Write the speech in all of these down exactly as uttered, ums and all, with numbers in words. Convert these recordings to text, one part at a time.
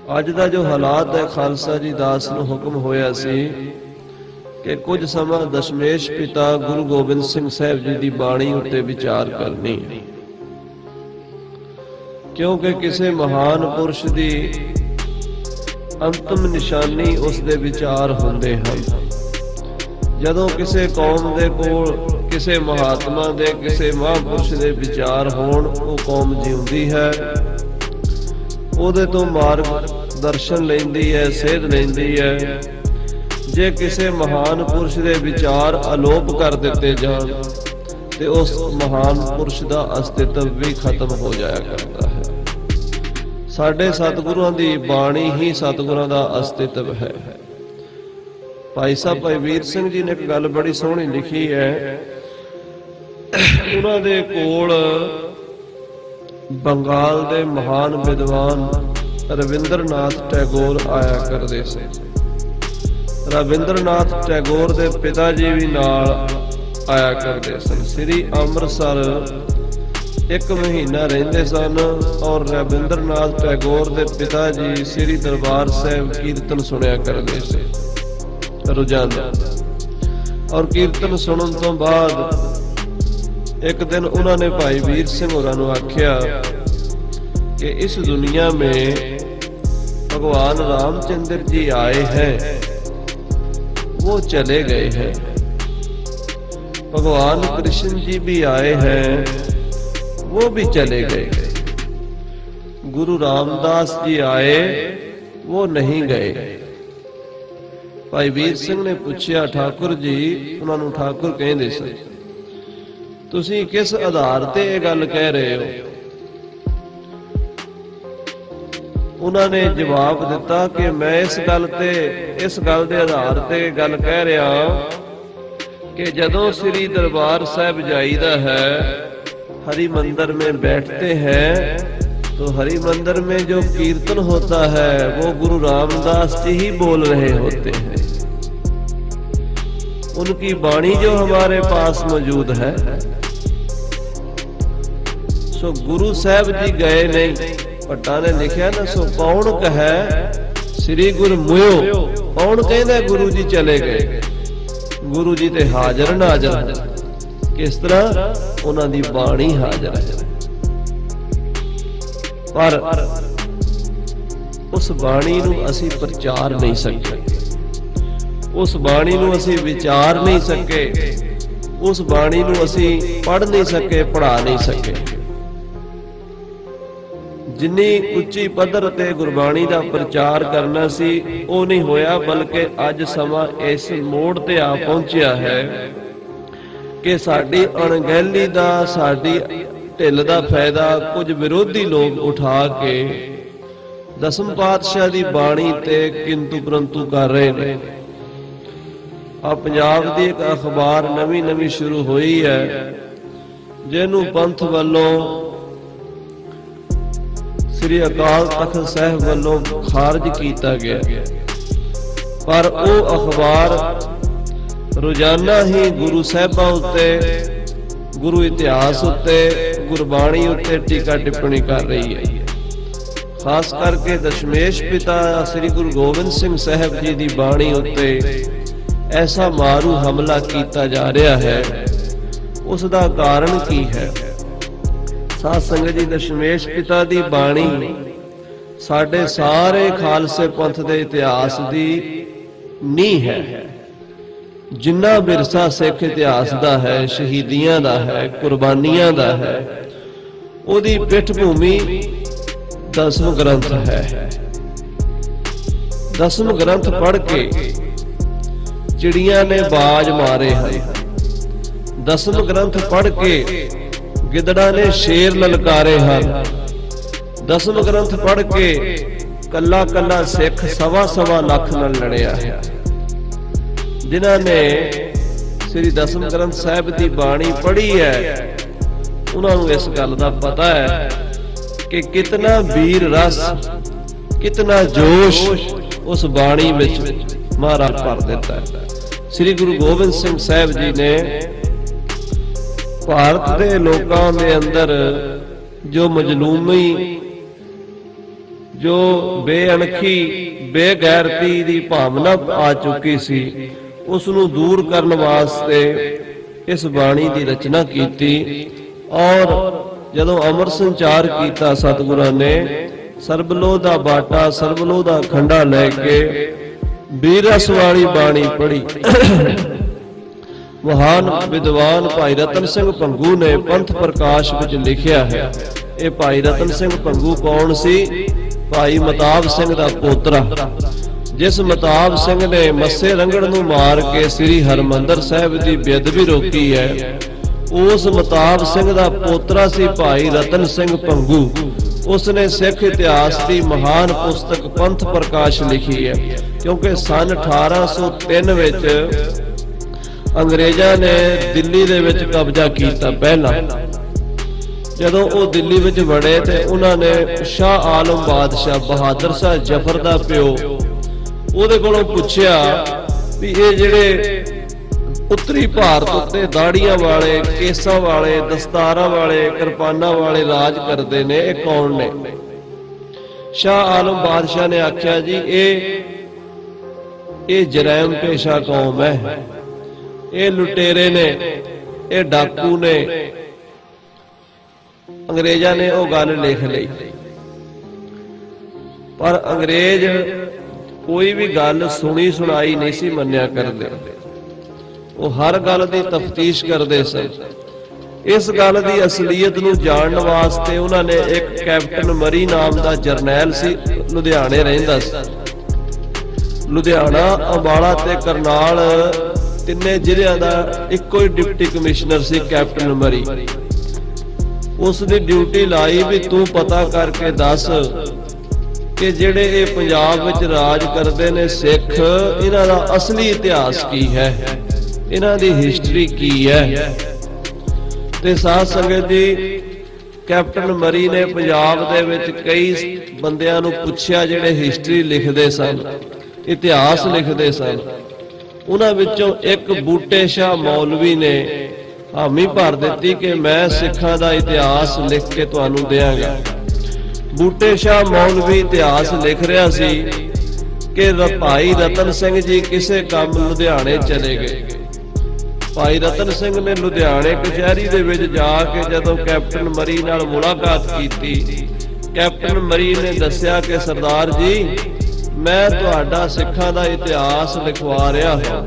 अज का जो हालात है, खालसा जी दास नूं हुक्म होया सी कि कुछ समा दशमेश पिता गुरु गोबिंद सिंह साहब जी की बाणी उत्ते विचार करनी, क्योंकि किसी महान पुरुष की अंतिम निशानी उसके विचार होंदे हन। जदों किसी कौम दे कोल किसी महात्मा दे किसी महापुरुष दे विचार होण, वो कौम जीउंदी है, उहदे तो मार्ग दर्शन लैंदी है, सेध लैंदी है। जे किसी महान पुरुष दे विचार अलोप कर दिते जाण ते उस महान पुरुष का अस्तित्व भी खत्म हो जाया करता है। साडे सतगुरुआं दी बाणी ही सतगुरां दा अस्तित्व है। भाई साहब भाई वीर सिंह जी ने एक गल बड़ी सोहनी लिखी है। उन्हां दे कोल बंगाल दे महान विद्वान रविंद्रनाथ टैगोर आया करदे सी। रविंद्रनाथ टैगोर दे पिता जी भी नाल आया करदे सन। श्री अमृतसर एक महीना रहिंदे सन और रविंद्रनाथ टैगोर दे पिता जी श्री दरबार साहिब कीर्तन सुनिया करदे सी रोजाना। और कीर्तन सुनन तो बाद एक दिन उन्होंने भाई वीर सिंह होरां नूं आख्या कि इस दुनिया में भगवान रामचंद्र जी आए हैं, वो चले गए हैं। भगवान कृष्ण जी भी आए हैं, वो भी चले गए। गुरु रामदास जी आए, वो नहीं गए। भाई वीर सिंह ने पूछा, ठाकुर जी, उन्होंने ठाकुर कहते सन, तुसी किस आधार ते ये गल कह रहे हो? उन्होंने जवाब दिता कि मैं इस गल ते इस गल के आधार ते गल कह रहा कि जदों श्री दरबार साहिब जाईदा है, हरि मंदिर में बैठते हैं, तो हरि मंदिर में जो कीर्तन होता है वो गुरु रामदास जी ही बोल रहे होते हैं। उनकी बाणी जो हमारे पास मौजूद है। सो गुरु साहब जी गए नहीं। भट्टा ने लिखा ना, सो कौन कहे श्री गुरु मुयो, कौन कहता गुरु जी चले गए? गुरु जी ते हाजर नाजर। किस तरह? उन्हां दी बाणी हाजर है। पर उस बाणी नूं असीं प्रचार नहीं सके, उस बाणी नूं असीं विचार नहीं सके, उस बाणी नूं असीं पढ़ नहीं सके, पढ़ा नहीं सके। जिन्नी उच्ची पद्धर ते गुरबाणी दा प्रचार करना सी वो नहीं होया, बल्कि अज समा इस मोड़ ते आ पहुंचिया है कि साडी अणगहली दा, साडी ढिल दा फायदा कुछ विरोधी लोग उठा के दसम पातशाह दी बाणी ते किंतु परंतु कर रहे ने। आ पंजाब दी एक अखबार नवी नवी शुरू हुई है, जिन्हों पंथ वालों श्री अकाल तख्त साहिब वालों खारज किया गया, पर वो अखबार रोजाना ही गुरु साहिबां उत्ते, गुरु इतिहास उत्ते, गुरबाणी उत्ते टीका टिप्पणी कर रही है। खास करके दशमेश पिता श्री गुरु गोबिंद सिंह साहब जी की बाणी उत्ते ऐसा मारू हमला किया जा रहा है। उसका कारण की है? साध संगत जी, दशमेश पिता की बाणी साडे सारे खालसे पंथ के इतिहास की नींह है। जिन्ना विरसा सिख इतिहास का है, शहीदियां का है, कुर्बानियां का है, उहदी पिठ भूमि दसम ग्रंथ है। दसम ग्रंथ पढ़ के चिड़िया ने बाज मारे हैं। दसम ग्रंथ पढ़ के गिदड़ा ने शेर ललकारे हैं। दसम ग्रंथ पढ़ के कला कला सिख सवा सवा लाख नाल लड़िया है। जिन्हां ने श्री दसम ग्रंथ साहिब की बाणी पढ़ी है, उन्होंने इस गल का पता है कि कितना वीर रस, कितना जोश उस बाणी विच महाराज भर देता है। श्री गुरु गोबिंद सिंह साहब जी ने भारत के लोगों के अंदर जो मजलूमी, जो बेअणखी बेगैरती दी भावना आ चुकी सी, उस नूं दूर करन वास्ते इस बाणी की रचना की। और जदों अमर संचार किया सतगुरां ने सरबलोह दा बाटा सरबलोह दा खंडा लैके बीर रस वाली बाणी पढ़ी। महान विद्वान भाई रतन सिंह भंगू ने पंथ प्रकाश विच लिखिया है। ये भाई रतन सिंह भंगू कौन सी? भाई मताब सिंह दा पोतरा, जिस मताब सिंह ने मस्से रंगड़ नूं मार के श्री हरमंदर साहिब दी बेअदबी रोकी है, उस मताब सिंह दा पोतरा सी भाई रतन सिंह भंगू। उसने सिख इतिहास की महान पुस्तक पंथ प्रकाश लिखी है, क्योंकि सन अठारह सौ तीन विच अंग्रेज़ां ने दिल्ली दे विच कब्जा किया। पहला जदों वो दिल्ली विच वड़े ते उन्होंने शाह आलम बादशाह बहादुर शाह जफर दा प्यो ਉਹਦੇ ਕੋਲੋਂ ਪੁੱਛਿਆ ਵੀ ਇਹ ਜਿਹੜੇ ਉੱਤਰੀ ਭਾਰਤ ਉੱਤੇ ਦਾੜੀਆਂ ਵਾਲੇ, ਕੇਸਾਂ ਵਾਲੇ, ਦਸਤਾਰਾਂ ਵਾਲੇ, ਕਿਰਪਾਨਾਂ ਵਾਲੇ ਰਾਜ ਕਰਦੇ ਨੇ, ਇਹ ਕੌਣ ਨੇ? ਸ਼ਾਹ ਆਲਮ ਬਾਦਸ਼ਾਹ ਨੇ ਆਖਿਆ ਜੀ ਇਹ ਇਹ ਜਰੈਮ ਪੇਸ਼ਾ ਕੌਮ ਹੈ, ਇਹ ਲੁਟੇਰੇ ਨੇ, ਇਹ ਡਾਕੂ ਨੇ। ਅੰਗਰੇਜ਼ਾਂ ਨੇ ਉਹ ਗੱਲ ਲਿਖ ਲਈ, ਪਰ ਅੰਗਰੇਜ਼ कोई भी गल सुनी सुनाई नहीं सी मन्या करदे, वो हर गल दी तफ्तीश करदे सन। इस गल दी असलीयत नूं जानन वास्ते उन्होंने एक कैप्टन मरी नाम दा जरनैल सी, लुधियाणे रहिंदा सी। लुधियाना, अंबाला ते करनाल तिन्ने जिलियां दा इक्को ही डिप्टी कमिश्नर सी कैप्टन मरी। उसदी ड्यूटी लाई भी तू पता करके दस कि जिहड़े ये पंजाब विच राज करते ने सिख, इन्हां दा असली इतिहास की है, इन्हां दी हिस्टरी की है। ते साध संगत जी, कैप्टन मरी ने पंजाब दे विच कई बंदियां नूं पुछया जिहड़े हिस्टरी लिखदे सन, इतिहास लिखदे सन। उन्हां विचों एक बूटे शाह मौलवी ने हामी भर दित्ती कि मैं सिखां दा इतिहास लिख के तुहानूं देवांगा। बूटे शाह मौलवी इतिहास लिख रहा सी कि भाई रतन सिंह जी किसे काम लुधियाने चले गए। भाई रतन सिंह ने लुधियाने कचहरी दे विच जाके जदों कैप्टन मरी नाल मुलाकात की, कैप्टन मरी ने दस्सिया कि सरदार जी मैं तुहाडा सिखां दा इतिहास लिखवा रहा हूं,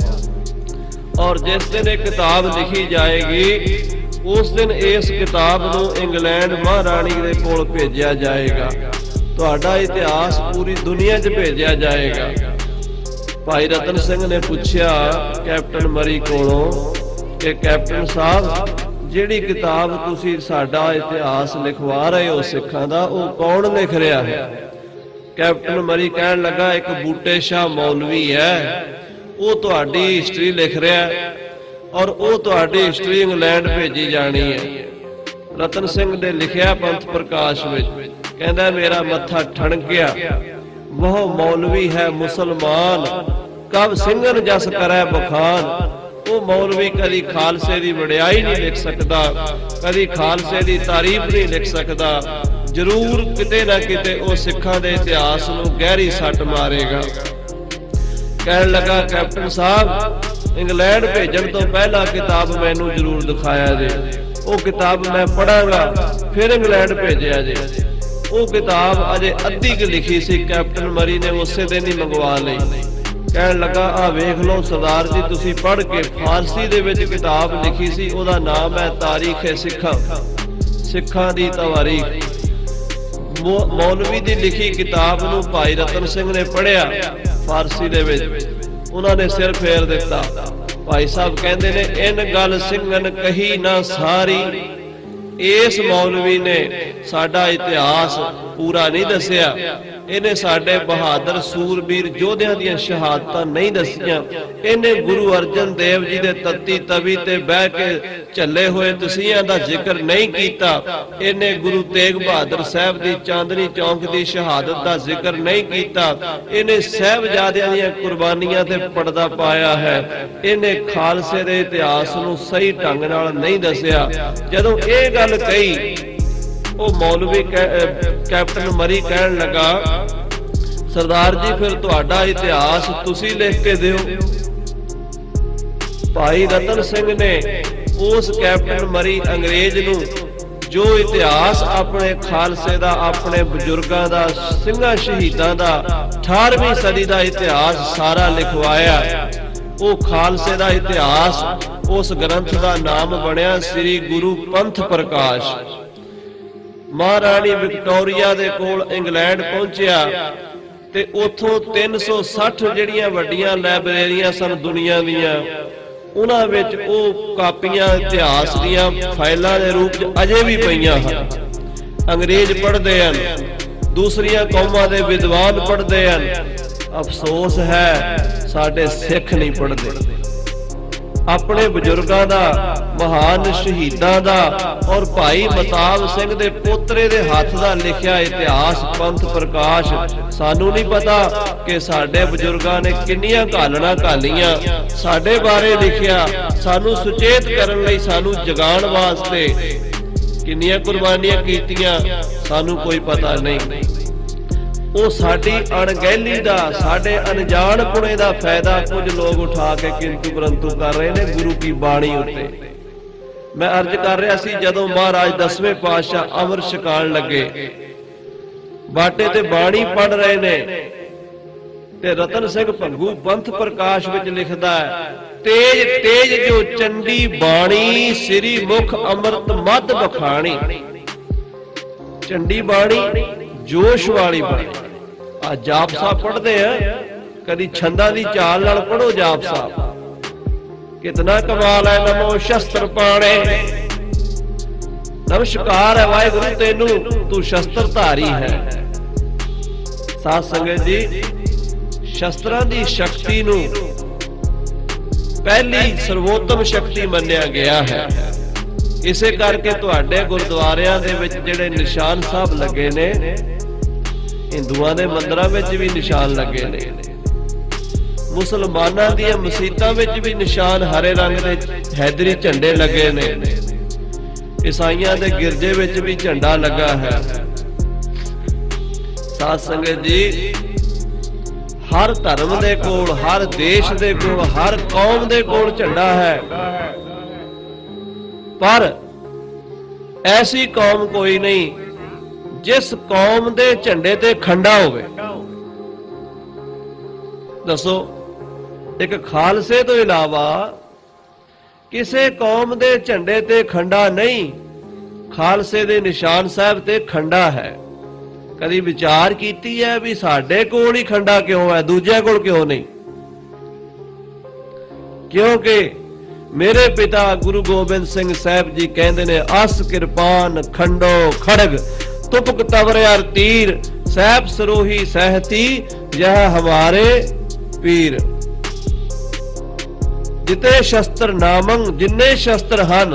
और जिस दिन एक किताब लिखी जाएगी उस दिन इस किताब नूं इंग्लैंड महाराणी दे कोल भेजिया जाएगा, तुहाडा इतिहास पूरी दुनिया च भेजिया जाएगा। भाई रतन सिंह ने पूछया कैप्टन मरी कोलों कि कैप्टन साहब जिहड़ी किताब तुसीं साडा इतिहास लिखवा रहे हो सिखां दा, वो कौन लिख रहा है? कैप्टन मरी कहन लगा एक बूटे शाह मौलवी है, वो तुहाडी हिस्टरी लिख रहा है और वो तुहाडी हिस्टरी इंग्लैंड भेजी जानी है। रतन सिंह ने लिखिया पंथ प्रकाश विच, कहंदा मेरा मत्था ठणक गया, वह मौलवी है मुसलमान, कब सिंगन जस करे बखान। वो मौलवी कदी खालसे की वडियाई नहीं लिख सकता, कदी खालसे की तारीफ नहीं लिख सकता, जरूर किते ना किते वो सिखां दे इतिहास नूं गहरी सट मारेगा। कहन लगा कैप्टन साहब इंग्लैंड भेजण तो पहला किताब मैनू जरूर दिखाया जे, वो किताब मैं पढ़ांगा, फिर इंग्लैंड भेजिया जे। वो किताब अजे अद्धी क लिखी सी, कैप्टन मरी ने उस दिन ही मंगवा लई। कहन लगा आ वेख लो सरदार जी तुसी पढ़ के, फारसी दे विच किताब लिखी सी, ओदा नाम है तारीख है सिखा, सिखां दी तवारीख। मौलवी दी लिखी किताब नूं भाई रतन सिंह ने पढ़िया फारसी दे विच, उन्होंने सिर फेर दिता। भाई साहब कहते ने इन गल सिंघन कही ना सारी, इस मौलवी ने साडा इतिहास पूरा नहीं दसिया, इन्हें साडे बहादुर सूरबीर योद्धियां दी शहादतां नहीं दसियां, इन्हें गुरु अर्जन देव जी दे तत्ती तवी ते बह के झले हुए तसीहां दा जिक्र नहीं कीता, इन्हें गुरु तेग बहादुर साहब दी चांदनी चौक दी शहादत दा जिक्र नहीं कीता, इन्हें साहिबजादियां दी कुर्बानियां ते पर्दा पाया है, इन्हें खालसे दे इतिहास नूं सही ढंग नाल नहीं दसिया। जदों इह गल कही ਉਹ ਮੌਲਵੀ ਕੈਪਟਨ ਮਰੀ ਕਹਿਣ ਲੱਗਾ, सरदार जी फिर तुहाडा इतिहास तुसी लिख के दिओ। भाई रतन सिंह ने उस कैप्टन मरी अंग्रेज नू जो इतिहास अपने खालसे दा, अपने बजुर्गां दा, सिंघां शहीदां दा अठारहवीं सदी दा इतिहास सारा लिखवाया। वो खालसे दा इतिहास उस ग्रंथ दा नाम बनिया श्री गुरु पंथ प्रकाश। महाराणी विक्टोरिया दे कोल इंग्लैंड पहुंचिया ते उथों तीन सौ सठ जिहड़ियां वड्डियां लाइब्रेरियां सन दुनिया दीयां, उन्हां विच ओह कापियां इतिहास दीयां फाइलां दे रूप च अजे भी पईयां हन। अंग्रेज पढ़दे हन, दूसरियां कौमां दे विद्वान पढ़दे हन। अफसोस है साडे सिख नहीं पढ़दे। अपने बजुर्गां दा, महान शहीदां दा और भाई मताब सिंह दे पोतरे दे हाथ दा लिखिया इतिहास पंथ प्रकाश सानू नहीं पता कि साडे बजुर्गां ने किन्नियां घालना घालियां साडे बारे लिखिया, सानू सुचेत करन लई, सानू जगाण वास्ते किन्नियां कुर्बानियां कीतियां सानू कोई पता नहीं। ਉਹ ਸਾਡੀ ਅਣਗਹਿਲੀ ਦਾ, ਸਾਡੇ ਅਣਜਾਣਪੁਣੇ ਦਾ ਫਾਇਦਾ ਕੁਝ ਲੋਕ ਉਠਾ ਕੇ ਕਿੰਤੂ ਪਰੰਤੂ ਕਰ ਰਹੇ ਨੇ ਗੁਰੂ ਕੀ ਬਾਣੀ ਉੱਤੇ। ਮੈਂ ਅਰਜ਼ ਕਰ ਰਿਹਾ ਸੀ, ਜਦੋਂ ਮਹਾਰਾਜ ਦਸਵੇਂ ਪਾਤਸ਼ਾਹ ਅਮਰ ਛਕਾਣ ਲੱਗੇ, ਬਾਟੇ ਤੇ ਬਾਣੀ ਪੜ ਰਹੇ ਨੇ ਤੇ ਰਤਨ ਸਿੰਘ ਭੰਗੂ ਪੰਥ ਪ੍ਰਕਾਸ਼ ਵਿੱਚ ਲਿਖਦਾ ਹੈ, ਤੇਜ ਤੇਜ ਜੋ ਚੰਡੀ ਬਾਣੀ ਸ੍ਰੀ ਮੁਖ ਅੰਮ੍ਰਿਤ ਮਦ ਬਖਾਣੀ। ਚੰਡੀ ਬਾਣੀ जोश वाली बाणी। आ जाप साहब पढ़ते हैं, कभी छंदा दी चाल नाल पढ़ो जाप साहब, कितना कमाल है। नमो शस्त्र पाणे, नमस्कार है वाहिगुरु तेनू, तू शस्त्र धारी है। साध संगत जी, शस्त्रां दी शक्ति नू पहली सर्वोत्तम शक्ति मन्निया गया है। इसे करके तुहाडे गुरुद्वारियां दे विच जिहड़े निशान साहब लगे ने, हिंदुआं दे मंदिरां विच भी निशान लगे ने, मुसलमानां दी मसीतां विच भी निशान हरे रंग दे हैदरी झंडे लगे ने, ईसाइयां दे गिरजे विच भी झंडा लगा है। साध संगत जी, हर धर्म दे कोल, हर देश दे कोल, हर कौम दे कोल झंडा है, पर ऐसी कौम कोई नहीं जिस कौम दे झंडे ते खंडा होवे। दसो, एक खालसे तो इलावा किसे कौम दे झंडे ते खंडा नहीं, खालसे दे निशान साहब ते खंडा है। कदी विचार कीती है भी साडे कोल ही खंडा क्यों है, दूजे कोल क्यों नहीं? क्योंकि मेरे पिता गुरु गोबिंद सिंह साहब जी कहते ने, अस किरपान खंडो खड़ग तुपक तवरयार तीर, साहब सरोही सहती यह हमारे पीर। जिते शस्त्र नामंग, जिन्ने शस्त्र हन,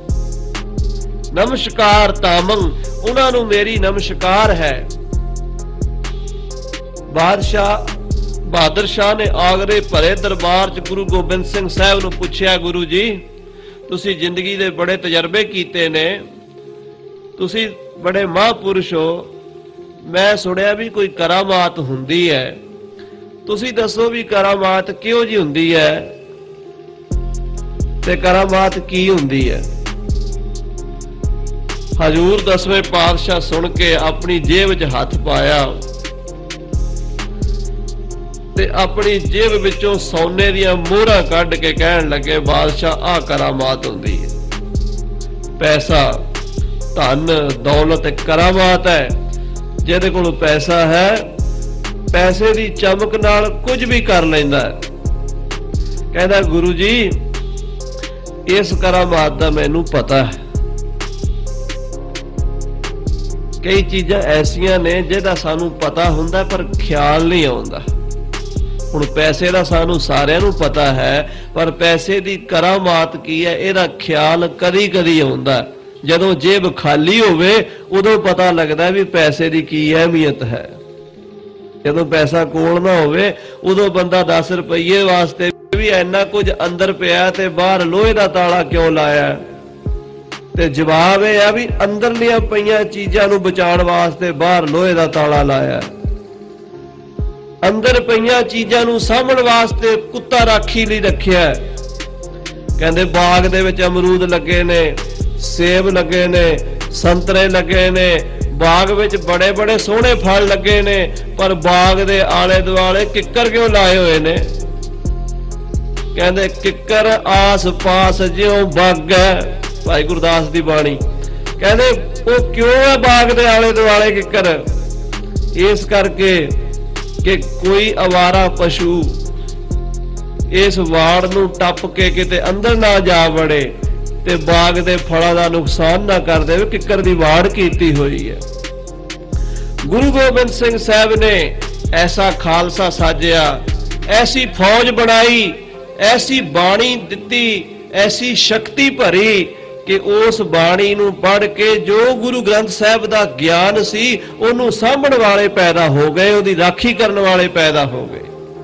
नमस्कार तामंग, उन्हां नूं मेरी नमस्कार है। बादशाह बहादुर शाह ने आगरे भरे दरबार च गुरु गोबिंद सिंह साहब नूं पुछया, गुरु जी तुसी जिंदगी दे बड़े तजर्बे कीते ने, तुसी बड़े महापुरुष हो, मैं सुनिया भी कोई करामात हुंदी है, तुसी दसो भी करामात क्यों जी हुंदी है ते करामात की हुंदी है? हजूर दसवें पातशाह सुन के अपनी जेब च हथ पाया ते अपनी जेब विचों सोने दियां मोहरां कढ के कहन लगे, बादशाह आ करामात हुंदी है। पैसा, धन दौलत करामात है। जिहदे कोल पैसा है, पैसे दी चमक नाल कुछ भी कर लैंदा है। कहदा, गुरु जी इस करामात दा मैनू पता है। कई चीज़ां ऐसियां ने जिहदा सानू पता हुंदा पर ख्याल नहीं आउंदा। हुण पैसे दा सानू सारिआं नूं पता है, पर पैसे दी करामात की है इहदा ख्याल कदी कदी आउंदा। जदों जेब खाली होवे उदों पता लगदा भी पैसे दी की अहमियत है। जदों पैसा कोल ना होवे उदों बंदा दस रुपये वास्ते भी इन्ना कुछ अंदर पिया ते बाहर लोहे दा ताला क्यों लाया। ते जवाब यह है भी अंदरलियां पईयां चीजां नूं बचाउण वास्ते बाहर लोहे दा ताला लाया, अंदर पईयां चीजां नूं सामभण वास्ते कुत्ता राखी लई रखिया। कहंदे बाग दे विच अमरूद लगे ने, सेब लगे ने, संतरे लगे ने, बाग विच बड़े बड़े सोहणे फल लगे ने, पर बाग दे आले दुआले किक्कर क्यों लाए हुए ने? कहंदे किक्कर आस पास ज्यों बग है। भाई गुरदास दी बाणी कहंदे वो क्यों है बाग दे आले दुआले किक्कर? इस करके कि कोई आवारा पशु इस वाड़ नूं टप के किते अंदर ना जा वड़े ते बाग दे फलां दा नुकसान ना कर देवे। किक्कर दी वाड़ कीती हुई है। गुरु गोबिंद सिंह साहब ने ऐसा खालसा साजिया, ऐसी फौज बनाई, ऐसी बाणी दिती, ऐसी शक्ति भरी कि उस बाणी नूं पढ़ के जो गुरु ग्रंथ साहब दा ज्ञान सी उहनूं सामभण वाले पैदा हो गए, उहदी राखी करन वाले पैदा हो गए।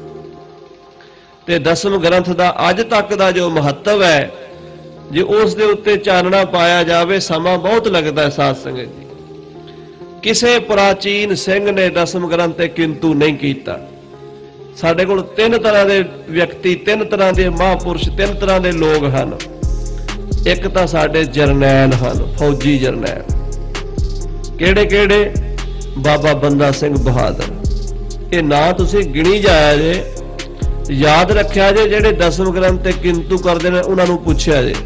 ते दसम ग्रंथ दा अज तक दा जो महत्व है, जे उस दे उत्ते चानना पाया जावे समा बहुत लगता है। साध संगत जी, किसे प्राचीन सिंह ने दसम ग्रंथ ते किंतु नहीं कीता। साडे कोल तीन तरह के व्यक्ति, तीन तरह के महापुरुष, तीन तरह के लोग हैं। एक तो साडे जरनैल हैं, फौजी जरनैल। किहड़े किहड़े? बाबा बंदा सिंह बहादुर। ये ना तुसीं गिणी जाया जे, याद रखिया जे। जेड़े दसम ग्रंथ ते किंतु करदे ने उन्हां नूं पुछिया जे।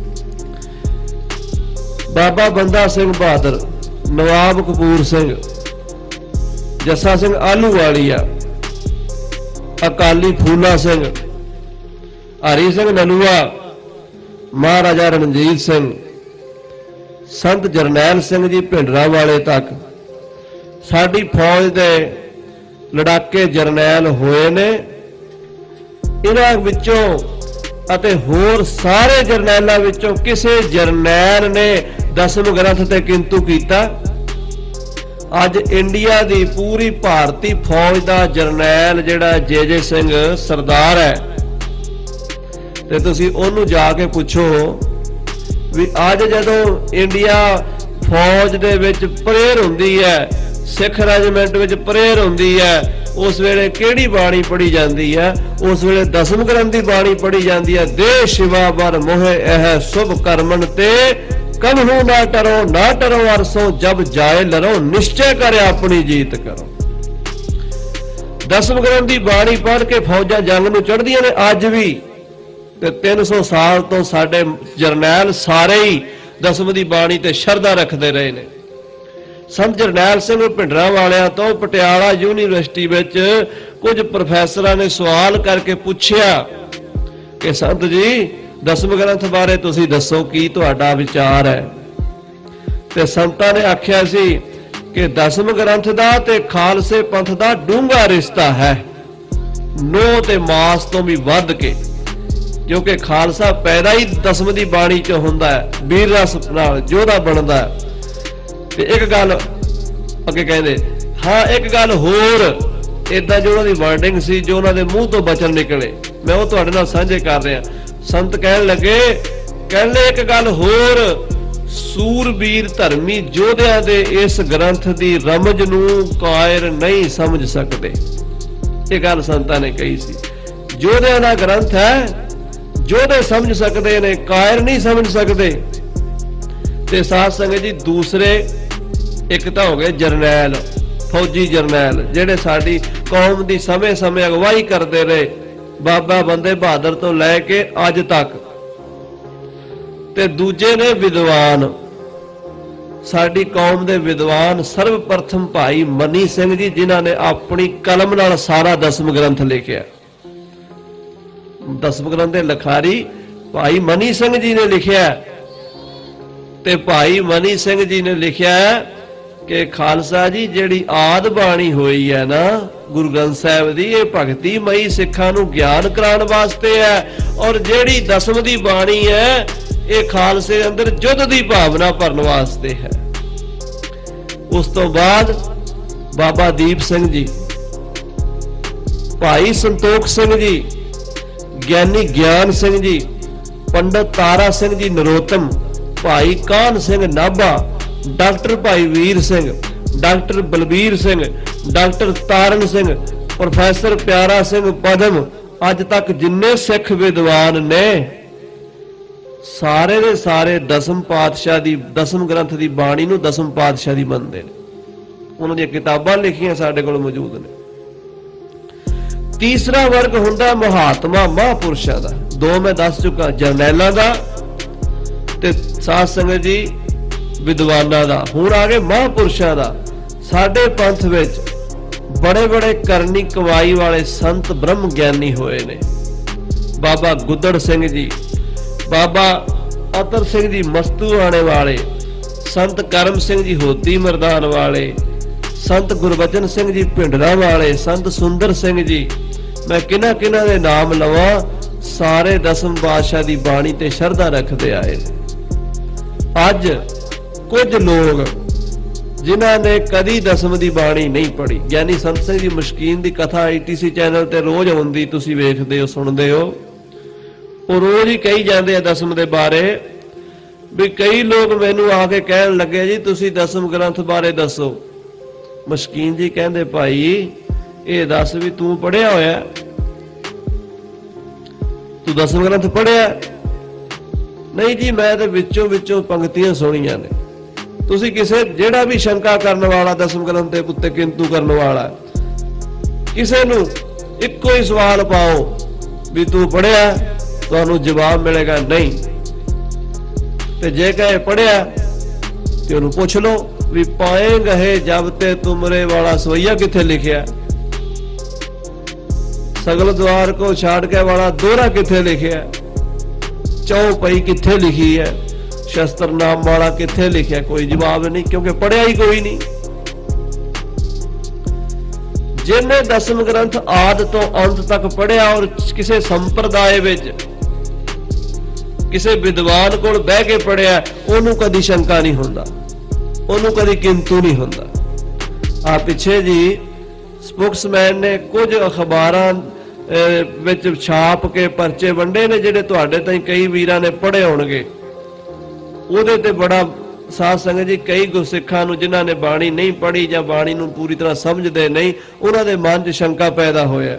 बाबा बंदा सिंह बहादुर, नवाब कपूर सिंह, जस्सा सिंह आलूवालिया, अकाली फूला सिंह, हरी सिंह नलूआ, महाराजा रणजीत सिंह, संत जरनैल सिंह जी भिंडरांवाले तक साडी फौज दे लड़ाके जरनैल होए ने। इन्हां विचों अते होर सारे जरनैलां विचों किसे जरनैल ने दसम ग्रंथ ते किंतु कीता? अज इंडिया दी पूरी भारती फौज दा जरनैल जिहड़ा जे जे सिंह सरदार है, ते तुसीं ओनू जाके पुछो भी अज जदों इंडिया फौज दे विच प्रेयर हुंदी है, सिख रेजिमेंट विच प्रेयर हुंदी है, उस वेले किहड़ी बाणी पढ़ी जाती है? उस वेले दसम ग्रंथ की बाणी पढ़ी जाती है। दे शिवा बर मोहे एह शुभ कर्मन ते कन्हू ना टरो, ना टरो अरसों जब जाए लरो, निश्चय करे अपनी जीत करो। दसम ग्रंथ की बाणी पढ़ के फौजां जंग नूं चढ़दियां ने अज भी। ते तीन सौ साल तो साडे जरनैल सारे ही दसम की बाणी ते शरधा रखते रहे ने। संत जरनैल सिंह भिंडरांवालियां तो पटियाला यूनीवर्सिटी विच कुछ प्रोफैसरां ने सवाल करके पूछया कि संत जी दसम ग्रंथ बारे तुसीं दसो की तुहाडा विचार है? ते संतां ने आख्या सी कि दसम ग्रंथ दा ते खालसे पंथ दा डूंगा रिश्ता है, नो ते मास तो भी वध के, क्योंकि खालसा पैदा ही दसम की बाणी च हुंदा है, वीर रस नाल जोधा बनदा है। ते एक गल अगे कहंदे, हाँ एक गल होर इदां जो उन्हां दी वर्डिंग सी, जो उन्हां दे मूंह तो बचन निकले, मैं वो तुहाडे नाल साझे कर रहा। संत कहन लगे, कहने एक गल होर, सूरबीर धर्मी योद्धियां दे इस ग्रंथ दी रमज नूं कायर नहीं समझ सकते। ये गल संतां ने कही सी। योद्धियां दा ग्रंथ है, योद्धे समझ सकते ने, कायर नहीं समझ सकते। ते साध संगत जी दूसरे एक तो हो गए जरनैल, फौजी जरनैल, जेडे साडी कौम की समय समय अगवाई करते रहे, बाबा बंदे बहादुर तो लैके अज तक। ते दूजे ने विद्वान, साडी कौम दे विद्वान सर्वप्रथम भाई मनी सिंह जी, जिन्हां ने अपनी कलम नाल सारा दसम ग्रंथ लिखिया। दसम ग्रंथ दे लिखारी भाई मनी सिंह जी ने लिखिया। ते भाई मनी सिंह जी ने लिखिया कि खालसा जी जिहड़ी आद बाणी हुई है ना गुरु ग्रंथ साहब दी, ये भगती मई सिखां नूं ज्ञान कराउण वास्ते है, और जिहड़ी दसम दी बाणी है ये खालसे अंदर युद्ध दी भावना भरन वास्ते है। उस तो बाद बाबा दीप सिंह जी, भाई संतोख सिंह जी, ज्ञानी ज्ञान सिंह जी, पंडित तारा सिंह जी नरोत्तम, भाई कान Singh Nabha, doctor Bhai Vir Singh, doctor Balbir Singh, doctor Taran Singh, professor Pyara Singh पदम, अज तक जिन्ने सिख विद्वान ने सारे दे सारे दसम पातशाह दी दसम ग्रंथ दी बाणी नूं दसम पातशाह दी मनदे ने। उन्हां दी किताबां लिखियां साडे कोल मौजूद ने। तीसरा वर्ग हुंदा महात्मा महापुरुषां दा, दो मैं दस चुका, जरनैलां दा ते साध संगत जी विद्वानां दा। हुण आ गए महापुरुषां दा। साडे पंथ विच बड़े बड़े करनी कमाई वाले संत ब्रह्म ज्ञानी होए ने। बाबा गुद्दड़ सिंह जी, बाबा अतर सिंह जी मस्तू आने वाले, संत करम सिंह जी होती मरदान वाले, संत गुरबचन सिंह जी भिंडरा वाले, संत सुंदर सिंह जी। मैं किन्हां किन्हां दे नाम लवां, सारे दसम पातशाह दी बाणी ते शरधा रखते आए। अज कुछ लोग जिन्हां ने कदी दसम दी बाणी नहीं पढ़ी, यानी संत सिंह जी मशकीन दी कथा आई टी सी चैनल ते रोज आउंदी, तुसीं वेखदे हो सुणदे हो, वो रोज ही कही जाते हैं दसम के बारे। भी कई लोग मैनू आके कहन लगे जी तुसी दसम ग्रंथ बारे दसो। मशकीन जी कहते भाई ये दस भी तू पढ़िया होया, तू दसम ग्रंथ पढ़िया? नहीं जी मैं तो विचों विचों पंक्तियां सुनिया ने। तुसी किसे जेड़ा भी शंका करने वाला दसम ग्रंथ के उत्ते किंतु करने वाला, किसे नू इक्को ही सवाल पाओ भी तू पढ़िया, तो जवाब मिलेगा नहीं। ते जे कहे पढ़िया तो उन्होंने पूछ लो भी पाए गए जब ते तुमरे वाला सवैया किथे लिखिया, सगल द्वार को छाड़ के वाला दोहरा किथे लिखिया, चौपाई किथे लिखी है, शस्त्र नाम वाला किथे लिखिया, कोई जवाब नहीं, क्योंकि पढ़िया ही कोई नहीं। जिन्हें दसम ग्रंथ आद तो अंत तक पढ़िया और किसी संप्रदाय विच किसी विद्वान कोल बह के पढ़िया, ओनू कदी शंका नहीं हुंदा, ओनू कदी किंतु नहीं हुंदा। आ पिछे जी स्पोक्समैन ने कुछ अखबारां विच छाप के परचे वंडे ने, जिहड़े तुहाडे ताईं कई वीरां ने पढ़े होणगे। ਉਹਦੇ ਤੇ बड़ा साध संगत जी कई गुरसिखां नूं जिन्हां ने बाणी नहीं पढ़ी जां बाणी नूं पूरी तरह समझदे नहीं, उन्हां दे मन 'च शंका पैदा होया।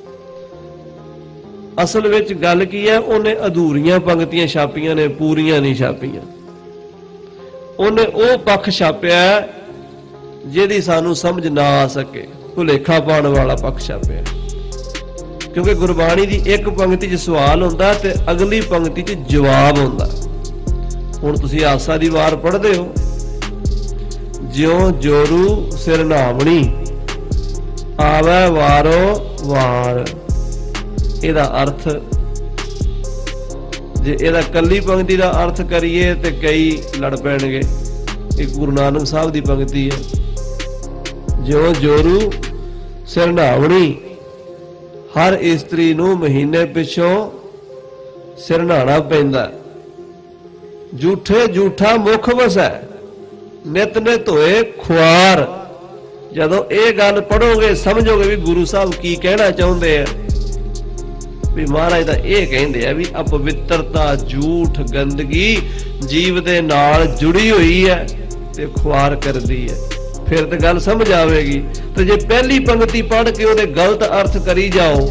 असल विच गल की है, उन्हें अधूरियां पंक्तियां छापियां ने, पूरियां नहीं छापियां। उन्हें वो पक्ष छापिया जिहदी सानूं समझ ना आ सके, भुलेखा पाउण वाला पक्ष छापिया। क्योंकि गुरबाणी दी एक पंक्ति 'च सवाल हुंदा ते अगली पंक्ति 'च जवाब हुंदा। हुण तुसीं आसा दी वार पढ़दे हो, ज्यों जोरू सिर नावणी आवे वारो वार। इहदा अर्थ जे इहदा कल्ली पंक्ति दा अर्थ करिए ते कई लड़ पैणगे। एक गुरु नानक साहब दी पंक्ति है, ज्यों जोरू सिर नावणी, हर इस्त्री नूं महीने पिछों सिर नहाना पैंदा। झूठे झूठा मुख वसै, नित नित होए खुआर। जदों ये गल पढ़ोगे समझोगे भी गुरु साहब की कहना चाहते हैं। भी महाराज दा ये कहंदे आ भी अपवित्रता, झूठ, गंदगी जीव दे नाल जुड़ी हुई है ते खुआर करदी है। फिर तो गल समझ आवेगी। तो जे पहली पंक्ति पढ़ के उहदे गलत अर्थ करी जाओ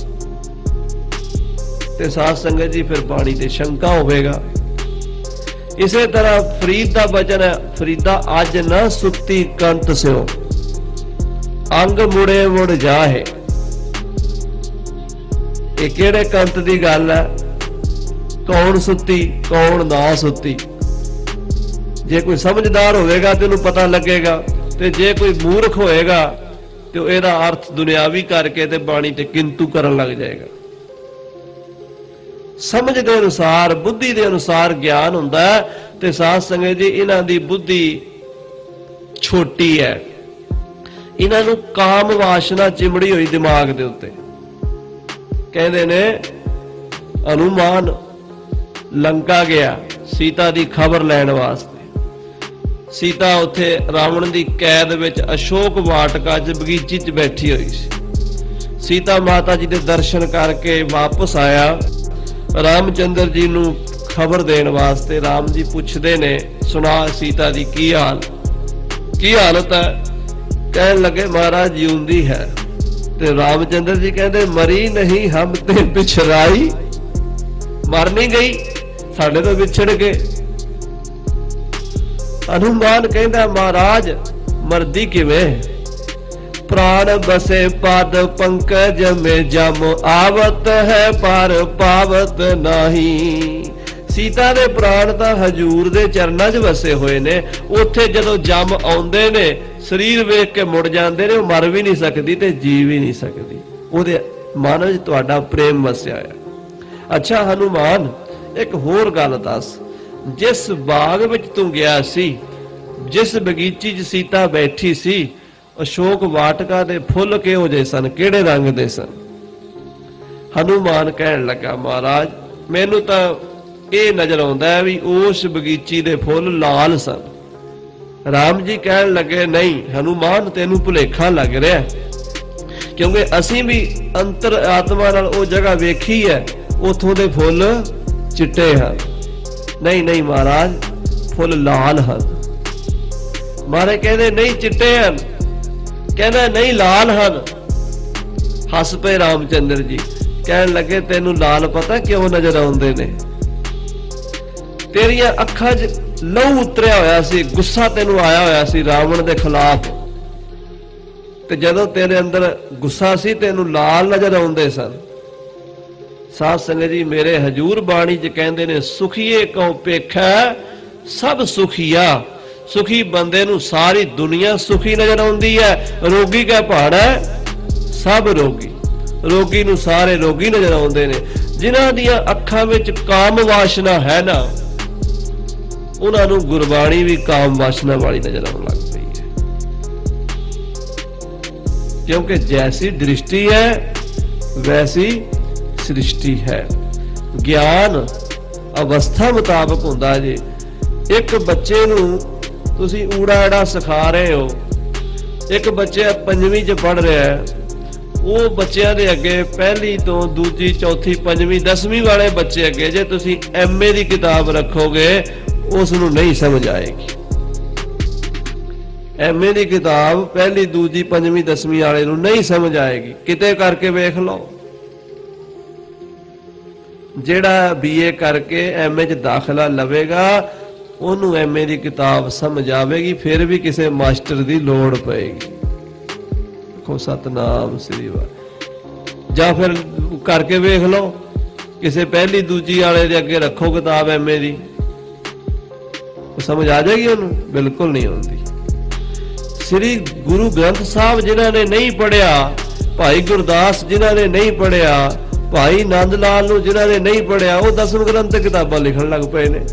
ते साध संगत जी फिर बाणी ते शंका होवेगा। इसे तरह फरीद दा वचन है, फरीदा अज न सुती कंत स्यो, अंग मुड़े मुड़ जाहे। ये किहड़े कंत दी गल है? कौन सुती कौन ना सुती। जे कोई समझदार होएगा तो उन्हें पता लगेगा, ते जे कोई मूर्ख होएगा तो इहदा अर्थ दुनियावी करके ते बाणी ते किंतु करन लग जाएगा। समझ के अनुसार, बुद्धि के अनुसार ज्ञान हुंदा है। ते साध संगत जी इन्हां दी बुद्धि छोटी है, इन्हां नूं काम वासना चिमड़ी हुई दिमाग दे उत्ते। कहंदे ने हनुमान लंका गया सीता दी खबर लैण वास्ते। सीता उत्थे रावण दी कैद विच अशोक वाटका च बगीची च बैठी हुई सी। सीता माता जी दे दर्शन करके वापस आया, रामचंद्र जी नूं खबर देने वास्ते राम जी पूछते ने, सुना सीता दी की हाल की हालत है? कहन लगे महाराज जीउंदी है। ते रामचंद्र जी कहते मरी नहीं हम ते पिछराई, मर नहीं गई साडे तो विछड़ गए। हनुमान कहता महाराज मरदी किवें? प्राण बसे पाद पंकज में जम आवत है पर पावत नहीं। सीता दे प्राण तां हजूर दे चरनां 'च वसे होए ने, उत्थे जदों जम आउंदे ने शरीर वेख के मुड़ जांदे ने, मर भी नहीं सकदी ते जी भी नहीं सकदी। ओहदे मन 'च तुहाडा प्रेम वसिया है। अच्छा हनुमान एक होर गल दस, जिस बाग विच तूं गया सी, जिस बगीची 'च सीता बैठी सी, अशोक वाटका दे फुल किहो जे सन, किहड़े रंग दे सन? हनुमान कहन लगा महाराज मैनू तां ਇਹ नजर आउंदा है भी उस बगीची दे फुल लाल सन। राम जी कहन लगे नहीं हनुमान तेनू भुलेखा लग रहा, क्योंकि असीं भी अंतर आत्मा नाल वो जगह वेखी है, उथों दे फुल चिट्टे हन। नहीं नहीं महाराज फुल लाल हन। मारे कहते नहीं चिट्टे हन, कहना नहीं लाल हन। हस पे रामचंद्र जी, कहन लगे तेनू लाल पता क्यों नजर आउंदे ने? तेरिया अखां 'च लहू उतरिया होया सी, गुस्सा तेनू आया होया सी रावण दे खिलाफ, ते जदों तेरे अंदर गुस्सा सी तेनू लाल नजर आउंदे सन। साध संगत जी मेरे हजूर बाणी च कहंदे ने, सुखीए कहो पेखा सब सुखिया। सुखी बंदे नू सारी दुनिया सुखी नजर आउंदी है, रोगी का पहाड़ा सब रोगी, रोगी नू सारे रोगी नजर आउंदे ने। जिन्हां दियां अखां विच काम वासना है ना, उन्हां नू गुरबाणी भी काम वासना वाली नजर आउण लग पई है, क्योंकि जैसी दृष्टि है वैसी सृष्टि है। ज्ञान अवस्था मुताबक हुंदा जी। एक बच्चे नू तुसी ऊड़ा एड़ा सिखा रहे हो, एक बच्चा पंजवीं च पढ़ रहा है, वो बच्चों के अगे पहली तो दूजी चौथी पंजवीं दसवीं वाले बच्चे अगे जे तुसी एम ए की किताब रखोगे उसनू नहीं समझ आएगी। एम ए की किताब पहली दूजी पंजवीं दसवीं वाले नू नहीं समझ आएगी। किते करके वेख लो, जेड़ा बी ए करके एम ए च दाखिला लवेगा ओनू एम ए की किताब समझ आवेगी, फिर भी किसी मास्टर की लोड़ पएगी। देखो सतनाम श्री वाहिगुरू। जा फिर करके वेख लो, किसी पहली दूजी वाले दे अगे रखो किताब एम ए की, समझ आ जाएगी उन्होंने? बिल्कुल नहीं आती। श्री गुरु ग्रंथ साहब जिन्हों ने नहीं पढ़िया, भाई गुरदास जिन्हों ने नहीं पढ़िया, भाई नंद लाल नूं जिन्हों ने नहीं पढ़िया, वो दसम ग्रंथ किताबां लिखण लग पे ने।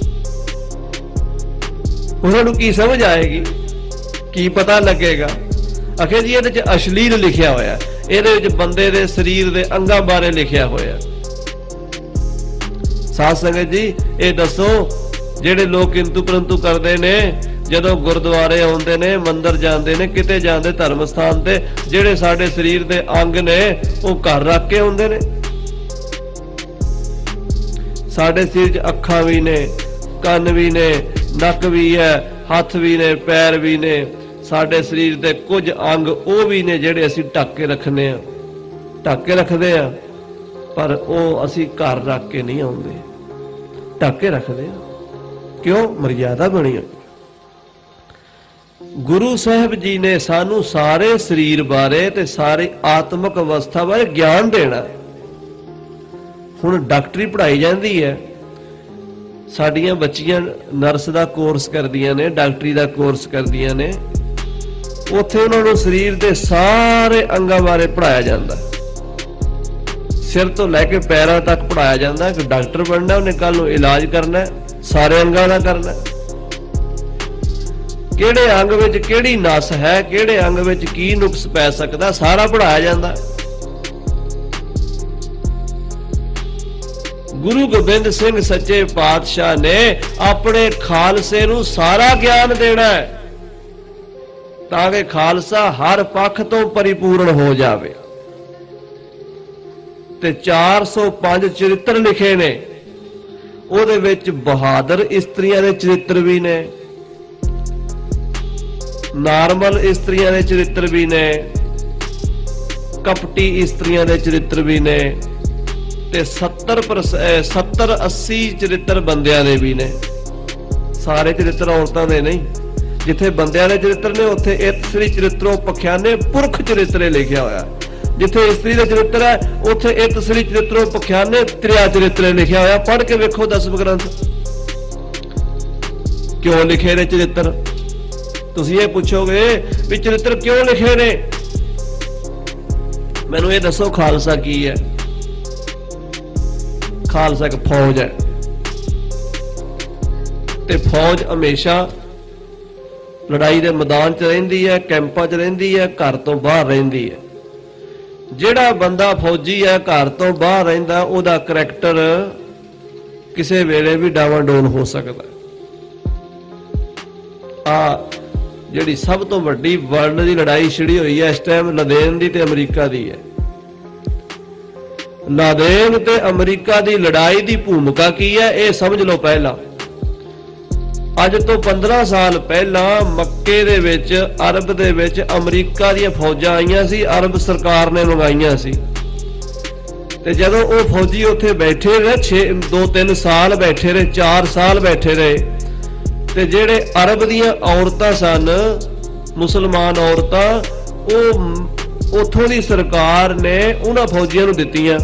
उन्होंने की समझ आएगी, की पता लगेगा? आखिर जी ये अश्लील लिखिया होया, ये बंदे दे शरीर दे अंगां बारे लिखिया होया। साध संगत जी ये दसो जेडे लोग किंतु परंतु करते ने, जदों गुरुद्वारे आउंदे ने, मंदिर जाते ने, किते जाते धर्म स्थान ते, जेडे साडे शरीर दे अंग ने वो घर रख के आउंदे ने। साडे शरीर च अखां भी ने, कन्न भी ने, नक भी है, हथ भी ने, पैर भी ने। साडे शरीर दे कुछ अंग वो भी ने जेडे असीं ढक के रखने आ, ढक के रखदे आ, पर वो असीं घर रख के नहीं आउंदे, ढक के रखदे आ। क्यों? मर्यादा बनी है। गुरु साहब जी ने सानू सारे शरीर बारे ते सारी आत्मक अवस्था बारे ज्ञान देना। हुण डॉक्टरी पढ़ाई जाती है, साडियां बच्चियां नर्स का कोर्स करदियां ने, डॉक्टरी का कोर्स करदियां ने, उत्थे उन्होंने शरीर के सारे अंगां बारे पढ़ाया जाता, सिर तो लैके पैरों तक पढ़ाया जाता। कि डॉक्टर बनना, उन्हें कल नूं इलाज करना है, सारे अंगां दा करना। किहड़े अंग विच किहड़ी नस है, किहड़े अंग विच की नुक्स पै सकदा, सारा पढ़ाया जाता। गुरु गोबिंद सिंह सच्चे पातशाह ने अपने खालसे नूं सारा ज्ञान देना है, ताकि खालसा हर पक्ष तो परिपूर्ण हो जाए। ते चार सौ पांच चरित्र लिखे ने, ਉਹਦੇ ਵਿੱਚ ਬਹਾਦਰ ਇਸਤਰੀਆਂ ਦੇ ਚਰਿੱਤਰ ਵੀ ਨੇ, ਨਾਰਮਲ ਇਸਤਰੀਆਂ ਦੇ ਚਰਿੱਤਰ ਵੀ ਨੇ, ਕਪਟੀ ਇਸਤਰੀਆਂ ਦੇ ਚਰਿੱਤਰ ਵੀ ਨੇ, ਤੇ ਸੱਤਰ अस्सी ਚਰਿੱਤਰ ਬੰਦਿਆਂ ਦੇ ਵੀ ਨੇ। ਸਾਰੇ ਚਰਿੱਤਰ ਔਰਤਾਂ ਦੇ ਨਹੀਂ। ਜਿੱਥੇ ਬੰਦਿਆਂ ਦੇ ਚਰਿੱਤਰ ਨੇ ਉੱਥੇ ਇਤ ਸ੍ਰੀ ਚਰਿੱਤਰੋਂ ਪਖਿਆਨੇ ਪੁਰਖ ਚਰਿੱਤਰੇ ਲਿਖਿਆ ਹੋਇਆ। ਜਿੱਥੇ ਇਸਤਰੀ ਦਾ ਚਰਿੱਤਰ ਹੈ ਉੱਥੇ ਇਤ ਸ੍ਰੀ ਚਰਿੱਤਰੋਂ ਪਖਿਆਨੇ ਤ੍ਰਿਆ ਚਰਿੱਤਰੇ ਲਿਖਿਆ ਹੋਇਆ। ਪੜ੍ਹ ਕੇ ਵੇਖੋ ਦਸਮ ਗ੍ਰੰਥ ਕਿਉਂ ਲਿਖੇ ਨੇ ਚਰਿੱਤਰ। ਤੁਸੀਂ ਇਹ ਪੁੱਛੋਗੇ ਵੀ ਚਰਿੱਤਰ ਕਿਉਂ ਲਿਖੇ ਨੇ, ਮੈਨੂੰ ਇਹ ਦੱਸੋ ਖਾਲਸਾ ਕੀ ਹੈ। ਖਾਲਸਾ ਇੱਕ ਫੌਜ ਹੈ ਤੇ ਫੌਜ ਹਮੇਸ਼ਾ ਲੜਾਈ ਦੇ ਮੈਦਾਨ 'ਚ ਰਹਿੰਦੀ ਹੈ, ਕੈਂਪਾਂ 'ਚ ਰਹਿੰਦੀ ਹੈ, ਘਰ ਤੋਂ ਬਾਹਰ ਰਹਿੰਦੀ ਹੈ। ਜਿਹੜਾ ਬੰਦਾ ਫੌਜੀ ਹੈ ਘਰ ਤੋਂ ਬਾਹਰ ਰਹਿੰਦਾ ਉਹਦਾ ਕਰੈਕਟਰ ਕਿਸੇ ਵੇਲੇ ਵੀ ਡਾਵਾਂਡੋਲ ਹੋ ਸਕਦਾ। ਆ ਜਿਹੜੀ ਸਭ ਤੋਂ ਵੱਡੀ ਵਰਲਡ ਦੀ ਲੜਾਈ ਛਿੜੀ ਹੋਈ ਹੈ ਇਸ ਟਾਈਮ ਲਾਦੇਨ ਦੀ ਤੇ ਅਮਰੀਕਾ ਦੀ ਹੈ। ਲਾਦੇਨ ਤੇ ਅਮਰੀਕਾ ਦੀ ਲੜਾਈ ਦੀ ਭੂਮਿਕਾ ਕੀ ਹੈ ਇਹ ਸਮਝ ਲਓ। ਪਹਿਲਾਂ ਅੱਜ ਤੋਂ ਪੰਦਰਾਂ ਸਾਲ ਪਹਿਲਾਂ ਮੱਕੇ ਦੇ ਵਿੱਚ ਅਰਬ ਦੇ ਵਿੱਚ ਅਮਰੀਕਾ ਦੀਆਂ ਫੌਜਾਂ ਆਈਆਂ ਸੀ, ਅਰਬ ਸਰਕਾਰ ਨੇ ਮੰਗਾਈਆਂ ਸੀ। ਤੇ ਜਦੋਂ ਉਹ ਫੌਜੀ ਉੱਥੇ ਬੈਠੇ ਰਹੇ ਛੇ ਦੋ ਤਿੰਨ ਸਾਲ ਬੈਠੇ ਰਹੇ, ਚਾਰ ਸਾਲ ਬੈਠੇ ਰਹੇ, ਤੇ ਜਿਹੜੇ ਅਰਬ ਦੀਆਂ ਔਰਤਾਂ ਸਨ, ਮੁਸਲਮਾਨ ਔਰਤਾਂ, ਉਹ ਉੱਥੋਂ ਦੀ ਸਰਕਾਰ ਨੇ ਉਹਨਾਂ ਫੌਜੀਆਂ ਨੂੰ ਦਿੱਤੀਆਂ।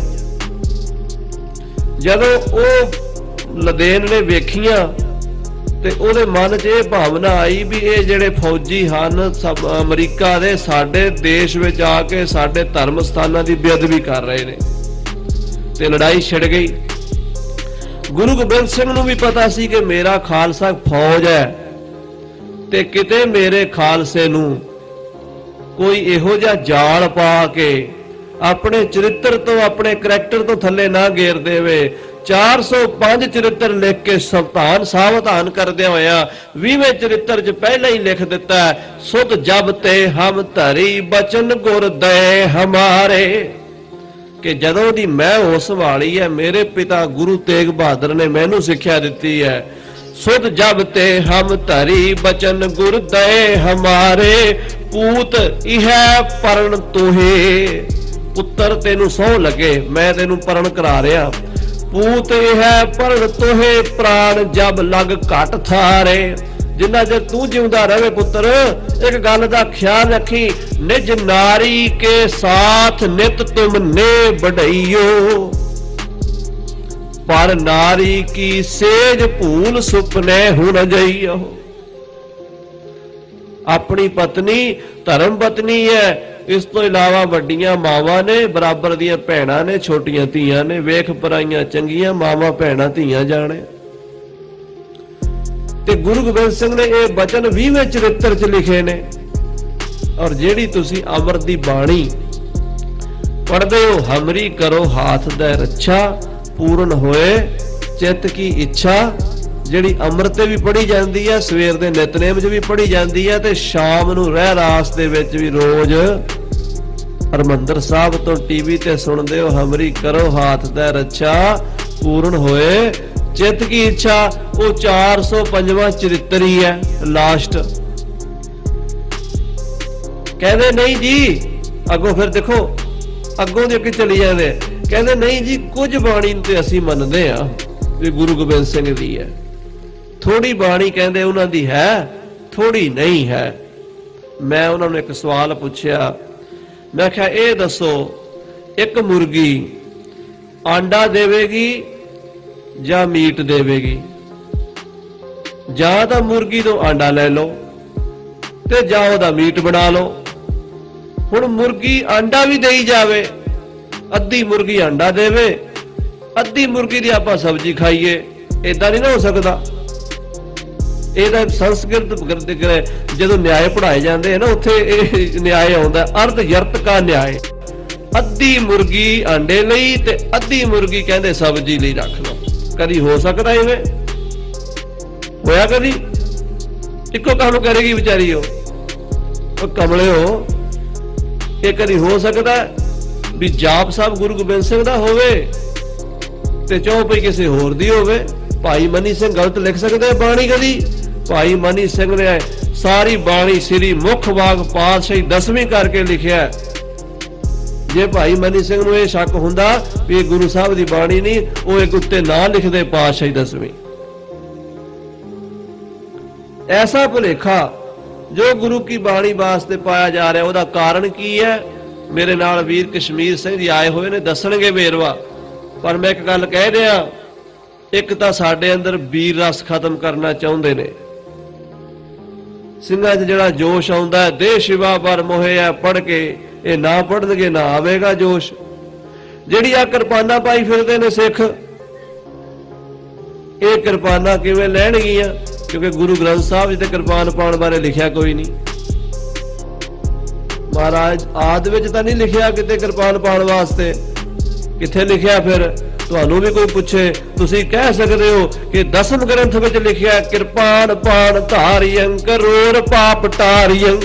ਜਦੋਂ ਉਹ ਲਾਦੇਨ ਨੇ ਵੇਖੀਆਂ ਤੇ ਉਹਦੇ ਮਨ 'ਚ ਇਹ ਭਾਵਨਾ ਆਈ ਵੀ ਇਹ ਜਿਹੜੇ ਫੌਜੀ ਹਨ ਅਮਰੀਕਾ ਦੇ ਸਾਡੇ ਦੇਸ਼ ਵਿੱਚ ਆ ਕੇ ਸਾਡੇ ਧਰਮ ਸਥਾਨਾਂ ਦੀ ਬੇਅਦਬੀ ਕਰ ਰਹੇ ਨੇ, ਤੇ ਲੜਾਈ ਛਿੜ ਗਈ। ਗੁਰੂ ਗੋਬਿੰਦ ਸਿੰਘ ਨੂੰ ਵੀ ਪਤਾ ਸੀ ਕਿ ਮੇਰਾ ਖਾਲਸਾ ਫੌਜ ਹੈ ਤੇ ਕਿਤੇ ਮੇਰੇ ਖਾਲਸੇ ਨੂੰ ਕੋਈ ਇਹੋ ਜਿਹਾ ਜਾਲ ਪਾ ਕੇ ਆਪਣੇ ਚਰਿੱਤਰ ਤੋਂ, ਆਪਣੇ ਕਰੈਕਟਰ ਤੋਂ ਥੱਲੇ ਨਾ ਗੇਰ ਦੇਵੇ। ਚਾਰ ਸੌ ਪੰਜ ਚਰਿੱਤਰ ਲਿਖ ਕੇ ਸਾਵਧਾਨ ਸਾਵਧਾਨ ਕਰਦਿਆਂ ਹੋਇਆ ਵੀਹਵੇਂ ਚਰਿੱਤਰ 'ਚ ਪਹਿਲਾਂ ਹੀ ਲਿਖ ਦਿੱਤਾ, ਸੁਧ ਜਬ ਤੇ ਹਮ ਧਰੀ ਬਚਨ ਗੁਰ ਦਏ ਹਮਾਰੇ, ਕਿ ਜਦੋਂ ਦੀ ਮੈਂ ਉਸ ਵਾਲੀ ਹੈ ਮੇਰੇ ਪਿਤਾ ਗੁਰੂ ਤੇਗ ਬਹਾਦਰ ਨੇ ਮੈਨੂੰ ਸਿੱਖਿਆ ਦਿੱਤੀ ਹੈ। ਸੁਧ ਜਬ ਤੇ ਹਮ ਧਰੀ ਬਚਨ ਗੁਰ ਦਏ ਹਮਾਰੇ, ਪੂਤ ਇਹ ਪਰਨ ਤੋਹੇ, ਪੁੱਤਰ ਤੈਨੂੰ ਸਹੁੰ ਲੱਗੇ ਮੈਂ ਤੈਨੂੰ ਪਰਨ ਕਰਾ ਰਿਹਾ। ਪੂਤ ਇਹ ਪਰਨ ਤੋਹੇ ਪ੍ਰਾਣ ਜਬ ਲਗ ਘਟ ਥਾਰੇ, ਜਿੰਨਾ ਚਿਰ ਤੂੰ ਜਿਉਂਦਾ ਰਹੇ ਪੁੱਤਰ ਇੱਕ ਗੱਲ ਦਾ ਖਿਆਲ ਰੱਖੀ, ਨਿਜ ਨਾਰੀ ਕੇ ਸਾਥ ਨਿਤ ਤੁਮ ਨੇ ਬੜਈਓ, ਪਰ ਨਾਰੀ ਕੀ ਸੇਜ ਭੂਲ ਸੁਪਨੇ ਹੁਣ ਜਾਈਓ। ਆਪਣੀ ਪਤਨੀ ਧਰਮ ਪਤਨੀ ਹੈ, ਇਸ ਤੋਂ ਇਲਾਵਾ ਵੱਡੀਆਂ ਮਾਵਾਂ ਨੇ, ਬਰਾਬਰ ਦੀਆਂ ਭੈਣਾਂ ਨੇ, ਛੋਟੀਆਂ ਧੀਆਂ ਨੇ, ਵੇਖ ਪਰਾਈਆਂ ਚੰਗੀਆਂ ਮਾਵਾਂ ਭੈਣਾਂ ਧੀਆਂ ਜਾਣੇ। ਤੇ ਗੁਰੂ ਗੋਬਿੰਦ ਸਿੰਘ ਨੇ ਇਹ ਬਚਨ ਵੀਹਵੇਂ ਚਰਿੱਤਰ 'ਚ ਲਿਖੇ ਨੇ। ਔਰ ਜਿਹੜੀ ਤੁਸੀਂ ਅੰਮ੍ਰਿਤ ਦੀ ਬਾਣੀ ਪੜ੍ਹਦੇ ਹੋ, ਹਮਰੀ ਕਰੋ ਹਾਥ ਦਾ ਰੱਛਾ, ਪੂਰਨ ਹੋਏ ਚਿੱਤ ਕੀ ਇੱਛਾ, ਜਿਹੜੀ ਅੰਮ੍ਰਿਤ ਤੇ ਵੀ ਪੜ੍ਹੀ ਜਾਂਦੀ ਹੈ, ਸਵੇਰ ਦੇ ਨਿਤਨੇਮ 'ਚ ਵੀ ਪੜ੍ਹੀ ਜਾਂਦੀ ਹੈ, ਤੇ ਸ਼ਾਮ ਨੂੰ ਰਹਿ ਰਾਸ ਦੇ ਵਿੱਚ ਵੀ ਰੋਜ਼ ਹਰਿਮੰਦਰ ਸਾਹਿਬ ਤੋਂ ਟੀਵੀ ਤੇ ਸੁਣਦੇ ਹੋ, ਹਮਰੀ ਕਰੋ ਹਾਥ ਦਾ ਰੱਛਾ, ਪੂਰਨ ਹੋਏ ਚਿੱਤ ਕੀ ਇੱਛਾ। ਉਹ ਚਾਰ ਸੌ ਪੰਜਵਾਂ ਚਰਿੱਤਰ ਹੀ ਹੈ ਲਾਸਟ। ਕਹਿੰਦੇ ਨਹੀਂ ਜੀ, ਅੱਗੋਂ ਫਿਰ ਦੇਖੋ ਅੱਗੋਂ ਦੇ ਅੱਗੇ ਚਲੀ ਜਾਂਦੇ, ਕਹਿੰਦੇ ਨਹੀਂ ਜੀ ਕੁਝ ਬਾਣੀ ਤੇ ਅਸੀਂ ਮੰਨਦੇ ਆ ਵੀ ਗੁਰੂ ਗੋਬਿੰਦ ਸਿੰਘ ਦੀ ਹੈ, ਥੋੜੀ ਬਾਣੀ ਕਹਿੰਦੇ ਉਹਨਾਂ ਦੀ ਹੈ, ਥੋੜੀ ਨਹੀਂ ਹੈ। ਮੈਂ ਉਹਨਾਂ ਨੂੰ ਇੱਕ ਸਵਾਲ ਪੁੱਛਿਆ, ਮੈਂ ਕਿਹਾ ਇਹ ਦੱਸੋ ਇੱਕ ਮੁਰਗੀ ਆਂਡਾ ਦੇਵੇਗੀ ਜਾਂ ਮੀਟ ਦੇਵੇਗੀ? ਜਾਂ ਤਾਂ ਮੁਰਗੀ ਤੋਂ ਆਂਡਾ ਲੈ ਲਓ ਤੇ ਜਾਂ ਉਹਦਾ ਮੀਟ ਬਣਾ ਲਓ। ਹੁਣ ਮੁਰਗੀ ਆਂਡਾ ਵੀ ਦੇਈ ਜਾਵੇ, ਅੱਧੀ ਮੁਰਗੀ ਆਂਡਾ ਦੇਵੇ, ਅੱਧੀ ਮੁਰਗੀ ਦੀ ਆਪਾਂ ਸਬਜ਼ੀ ਖਾਈਏ, ਏਦਾਂ ਨਹੀਂ ਨਾ ਹੋ ਸਕਦਾ। ਇਹਦਾ ਸੰਸਕ੍ਰਿਤ ਜਦੋਂ ਨਿਆਏ ਪੜ੍ਹਾਏ ਜਾਂਦੇ ਨਾ ਉੱਥੇ ਇਹ ਨਿਆਏ ਆਉਂਦਾ, ਅਰਧ ਯਰਤ ਕਾ ਨਿਆਏ। ਅੱਧੀ ਮੁਰਗੀ ਆਂਡੇ ਲਈ ਤੇ ਅੱਧੀ ਮੁਰਗੀ ਕਹਿੰਦੇ ਸਬਜ਼ੀ ਲਈ ਰੱਖ ਲਓ। ਕਦੀ ਹੋ ਸਕਦਾ ਇਵੇਂ? ਹੋਇਆ ਕਦੀ? ਇੱਕੋ ਕੰਮ ਕਰੇਗੀ ਵਿਚਾਰੀ ਉਹ ਕਮਲੇ ਹੋ। ਇਹ ਕਦੀ ਹੋ ਸਕਦਾ ਵੀ ਜਾਪ ਸਾਹਿਬ ਗੁਰੂ ਗੋਬਿੰਦ ਸਿੰਘ ਦਾ ਹੋਵੇ ਤੇ ਚੌਪਈ ਕਿਸੇ ਹੋਰ ਦੀ ਹੋਵੇ? भाई मनी सिंह गलत लिख सकते बाणी कदी? भाई मनी सिंह ने सारी बाणी श्री मुख बाग पातशाही दसवीं करके लिखिया। जे भाई मनी सिंह नूं यह शक हुंदा भी गुरु साहब की बाणी नहीं, वो एक उत्ते ना लिखते पातशाही दसवीं। ऐसा भुलेखा जो गुरु की बाणी वास्ते पाया जा रहा है, उसका कारण की है? मेरे नाल वीर कश्मीर सिंह जी आए हुए ने, दसणगे वेरवा। पर मैं एक गल कह रहा, एक तो साडे अंदर वीर रस खत्म करना चाहते ने। ਸਿੰਘਾਂ 'ਚ ਜਿਹੜਾ जोश आउंदा है, देह शिवा पर मोहे है पढ़ के, ये ना पढ़नगे ना आवेगा जोश। ਜਿਹੜੀ आ किरपाना पाई फिरदे ने सिख, ये किरपाना किवें लैणगियां? क्योंकि गुरु ग्रंथ साहब जी ते किरपान पाउण बारे लिखिया कोई नहीं। महाराज आदि विच तां नहीं लिखिया किते किरपान पाउण वास्ते, किथे लिखिया? फिर तुहानू भी कोई पूछे, तुसी कह सकते हो कि दसम ग्रंथ विच लिखिया किरपान पाण धारियं करोड़ पाप टारियं।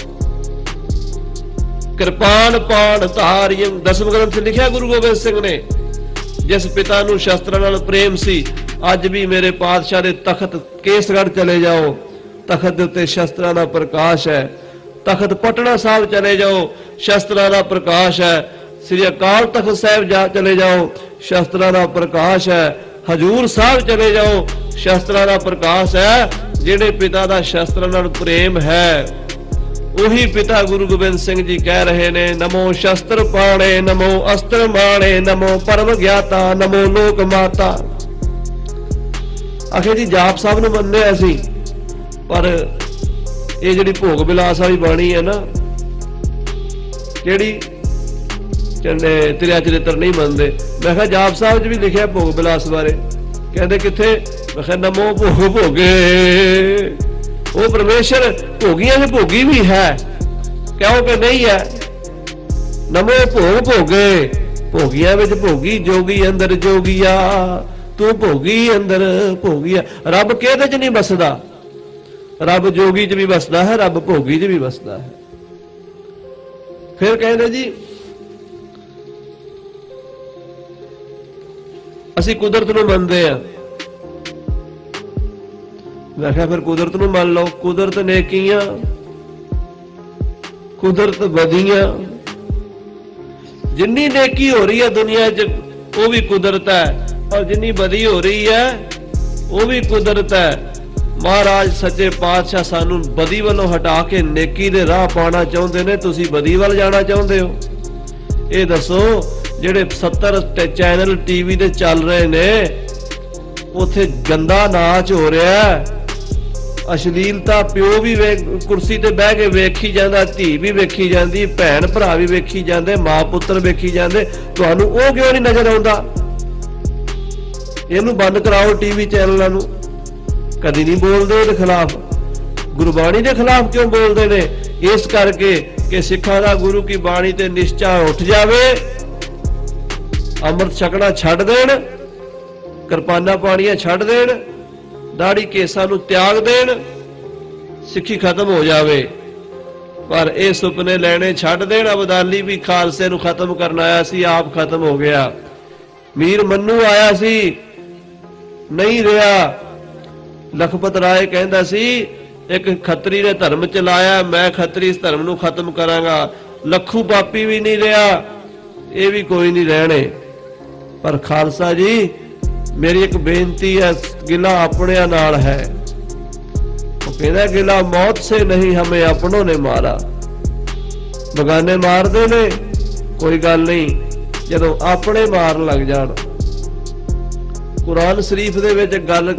किरपान पाण धारियं दसम ग्रंथ लिखिया गुरु गोबिंद सिंह ने। जिस पिता नू शस्त्रां नाल प्रेम सी, अज भी मेरे पातशाह दे तखत केसगढ़ चले जाओ, तखत दे उत्ते शस्त्रां दा प्रकाश है। तखत पटना साहब चले जाओ, शस्त्रां दा प्रकाश है। श्री अकाल तख्त साहब जा चले जाओ, शस्त्रां दा प्रकाश है। हजूर साहब चले जाओ, शस्त्रां दा प्रकाश है। जिहड़े पिता दा शस्त्रां नाल प्रेम है, उही पिता गुरु गोबिंद सिंह जी कह रहे ने, नमो शस्त्र पाणे, नमो अस्त्र माणे, नमो परम ज्ञाता, नमो लोक माता। आखिर जी जाप साहब नूं मन्ने असीं, पर ये जिहड़ी भोग विलास वाली बाणी है ना, जिहड़ी चंडे तिरिया चरित्र नहीं मनते। मैं कहा जाप साहब च भी लिखा भोग विलास बारे, कहते किथे? मैं कहा नमो भोग भोगे, वो परमेश्वर भोगियां से भोगी भी है, क्यों कि नहीं है? नमो भोग भोगे, भोगियां विच भोगी, जोगी अंदर जोगिया, तू भोगी अंदर भोगिया। रब किहदे च नहीं बसदा? रब जोगी च भी बसदा है, रब भोगी च भी बसदा है। फिर कहते जी ਅਸੀਂ ਕੁਦਰਤ ਨੂੰ ਮੰਨਦੇ ਆ। ਮੈਂ ਕਿਹਾ ਫਿਰ ਕੁਦਰਤ ਨੂੰ ਮੰਨ ਲਓ। ਕੁਦਰਤ ਨੇਕੀਆਂ, ਕੁਦਰਤ ਬਦੀਆਂ, ਜਿੰਨੀ ਨੇਕੀ ਹੋ ਰਹੀ ਹੈ ਦੁਨੀਆ 'ਚ ਉਹ ਵੀ ਕੁਦਰਤ ਹੈ, ਔਰ ਜਿੰਨੀ ਬਦੀ ਹੋ ਰਹੀ ਹੈ ਉਹ ਵੀ ਕੁਦਰਤ ਹੈ। ਮਹਾਰਾਜ ਸੱਚੇ ਪਾਤਸ਼ਾਹ ਸਾਨੂੰ ਬਦੀ ਵੱਲੋਂ ਹਟਾ ਕੇ ਨੇਕੀ ਦੇ ਰਾਹ ਪਾਉਣਾ ਚਾਹੁੰਦੇ ਨੇ। ਤੁਸੀਂ ਬਦੀ ਵੱਲ ਜਾਣਾ ਚਾਹੁੰਦੇ ਹੋ? ਇਹ ਦੱਸੋ। ਜਿਹੜੇ सत्तर चैनल टीवी दे चल रहे ने, उत्थे गंदा नाच हो रहा है, अश्लीलता प्यो भी कुर्सी ते बह के वेखी जांदा, धी भी वेखी जांदी, भैन भरा भी वेखी जांदे, मां पुत्र वेखी जांदे। तुहानू ओह क्यों नहीं नजर आउंदा? इहनू बंद कराओ टीवी चैनलों नू। कदी नहीं बोलदे इहदे खिलाफ। गुरबाणी दे खिलाफ क्यों बोलदे ने? इस करके कि सिखां दा गुरु की बाणी ते निश्चा उठ जावे, अमृत छकना छड्ड देण, किरपाना पाणियां छड्ड देण, दाड़ी केसां नूं त्याग देण, सिक्खी खत्म हो जावे। पर ये सुपने लैणे छड्ड देण। अबदाली भी खालसे नूं खत्म करन आया सी, आप खत्म हो गया। मीर मन्नू आया सी, नहीं रहा। लखपत राय कहंदा सी एक खत्री ने धर्म चलाया, मैं खत्री इस धर्म नूं खत्म करांगा। लखू पापी भी नहीं रहा, ये भी कोई नहीं रहने। पर खालसा जी मेरी एक बेनती है, गिला अपने नाल है। वो कहता गिला मौत से नहीं, हमें अपनों ने मारा। बगाने मारदे ने कोई गल नहीं, जदों अपने मारन लग जाण। कुरान शरीफ दे विच गल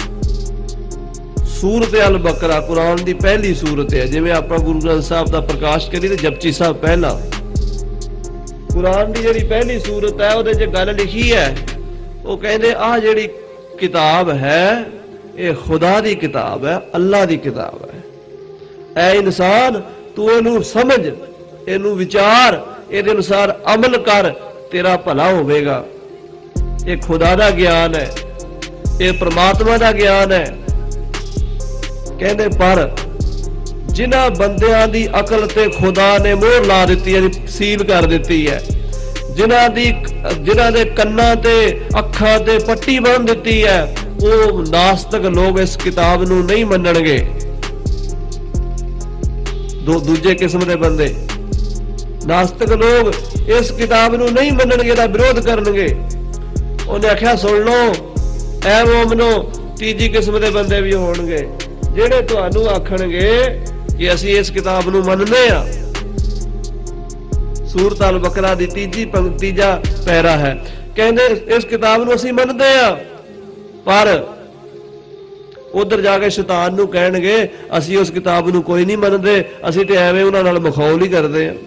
सूरत अल बकरा, कुरान दी पहली सूरत है। जिवें आपां गुरु ग्रंथ साहब दा प्रकाश करी ते जपजी साहब पहला, कुरान की जी पहली सूरत है, वो गल लिखी है। वो कहते आ जी किताब है ये खुदा की किताब है, अल्लाह की किताब है। ऐ इंसान तू इनू समझ, इनू विचार, ये अनुसार अमल कर, तेरा भला होवेगा। ये खुदा का ज्ञान है, ये परमात्मा का ज्ञान है। कहते पर जिन्हां बंदियां दी अकल ते खुदा ने मोहर ला दी है, सील कर दी है। जिन्हां दी जिन्हां दे कन्नां ते अखां ते पट्टी बन दित्ती है, वो नास्तिक लोग इस किताब नूं नहीं मन्नणगे। दो दूजे किस्म दे बंदे नास्तिक लोग इस किताब नूं नहीं मन्नणगे, दा विरोध करनगे। उन्हें आख्या सुन लो ऐ मोमनो, तीजी किस्म दे बंदे भी होणगे जिहड़े तुहानूं आखणगे कि असीं इस किताब नूं मनदे आ। सूरत अल बकरा दी तीजी तीजा पैरा है, कहंदे इस किताब नूं असीं मनदे आ, पर उधर जाके शैतान नूं कहणगे असीं उस किताब नूं कोई नहीं मनदे, असीं ते एवें उन्हां नाल मखौल ही करदे आ।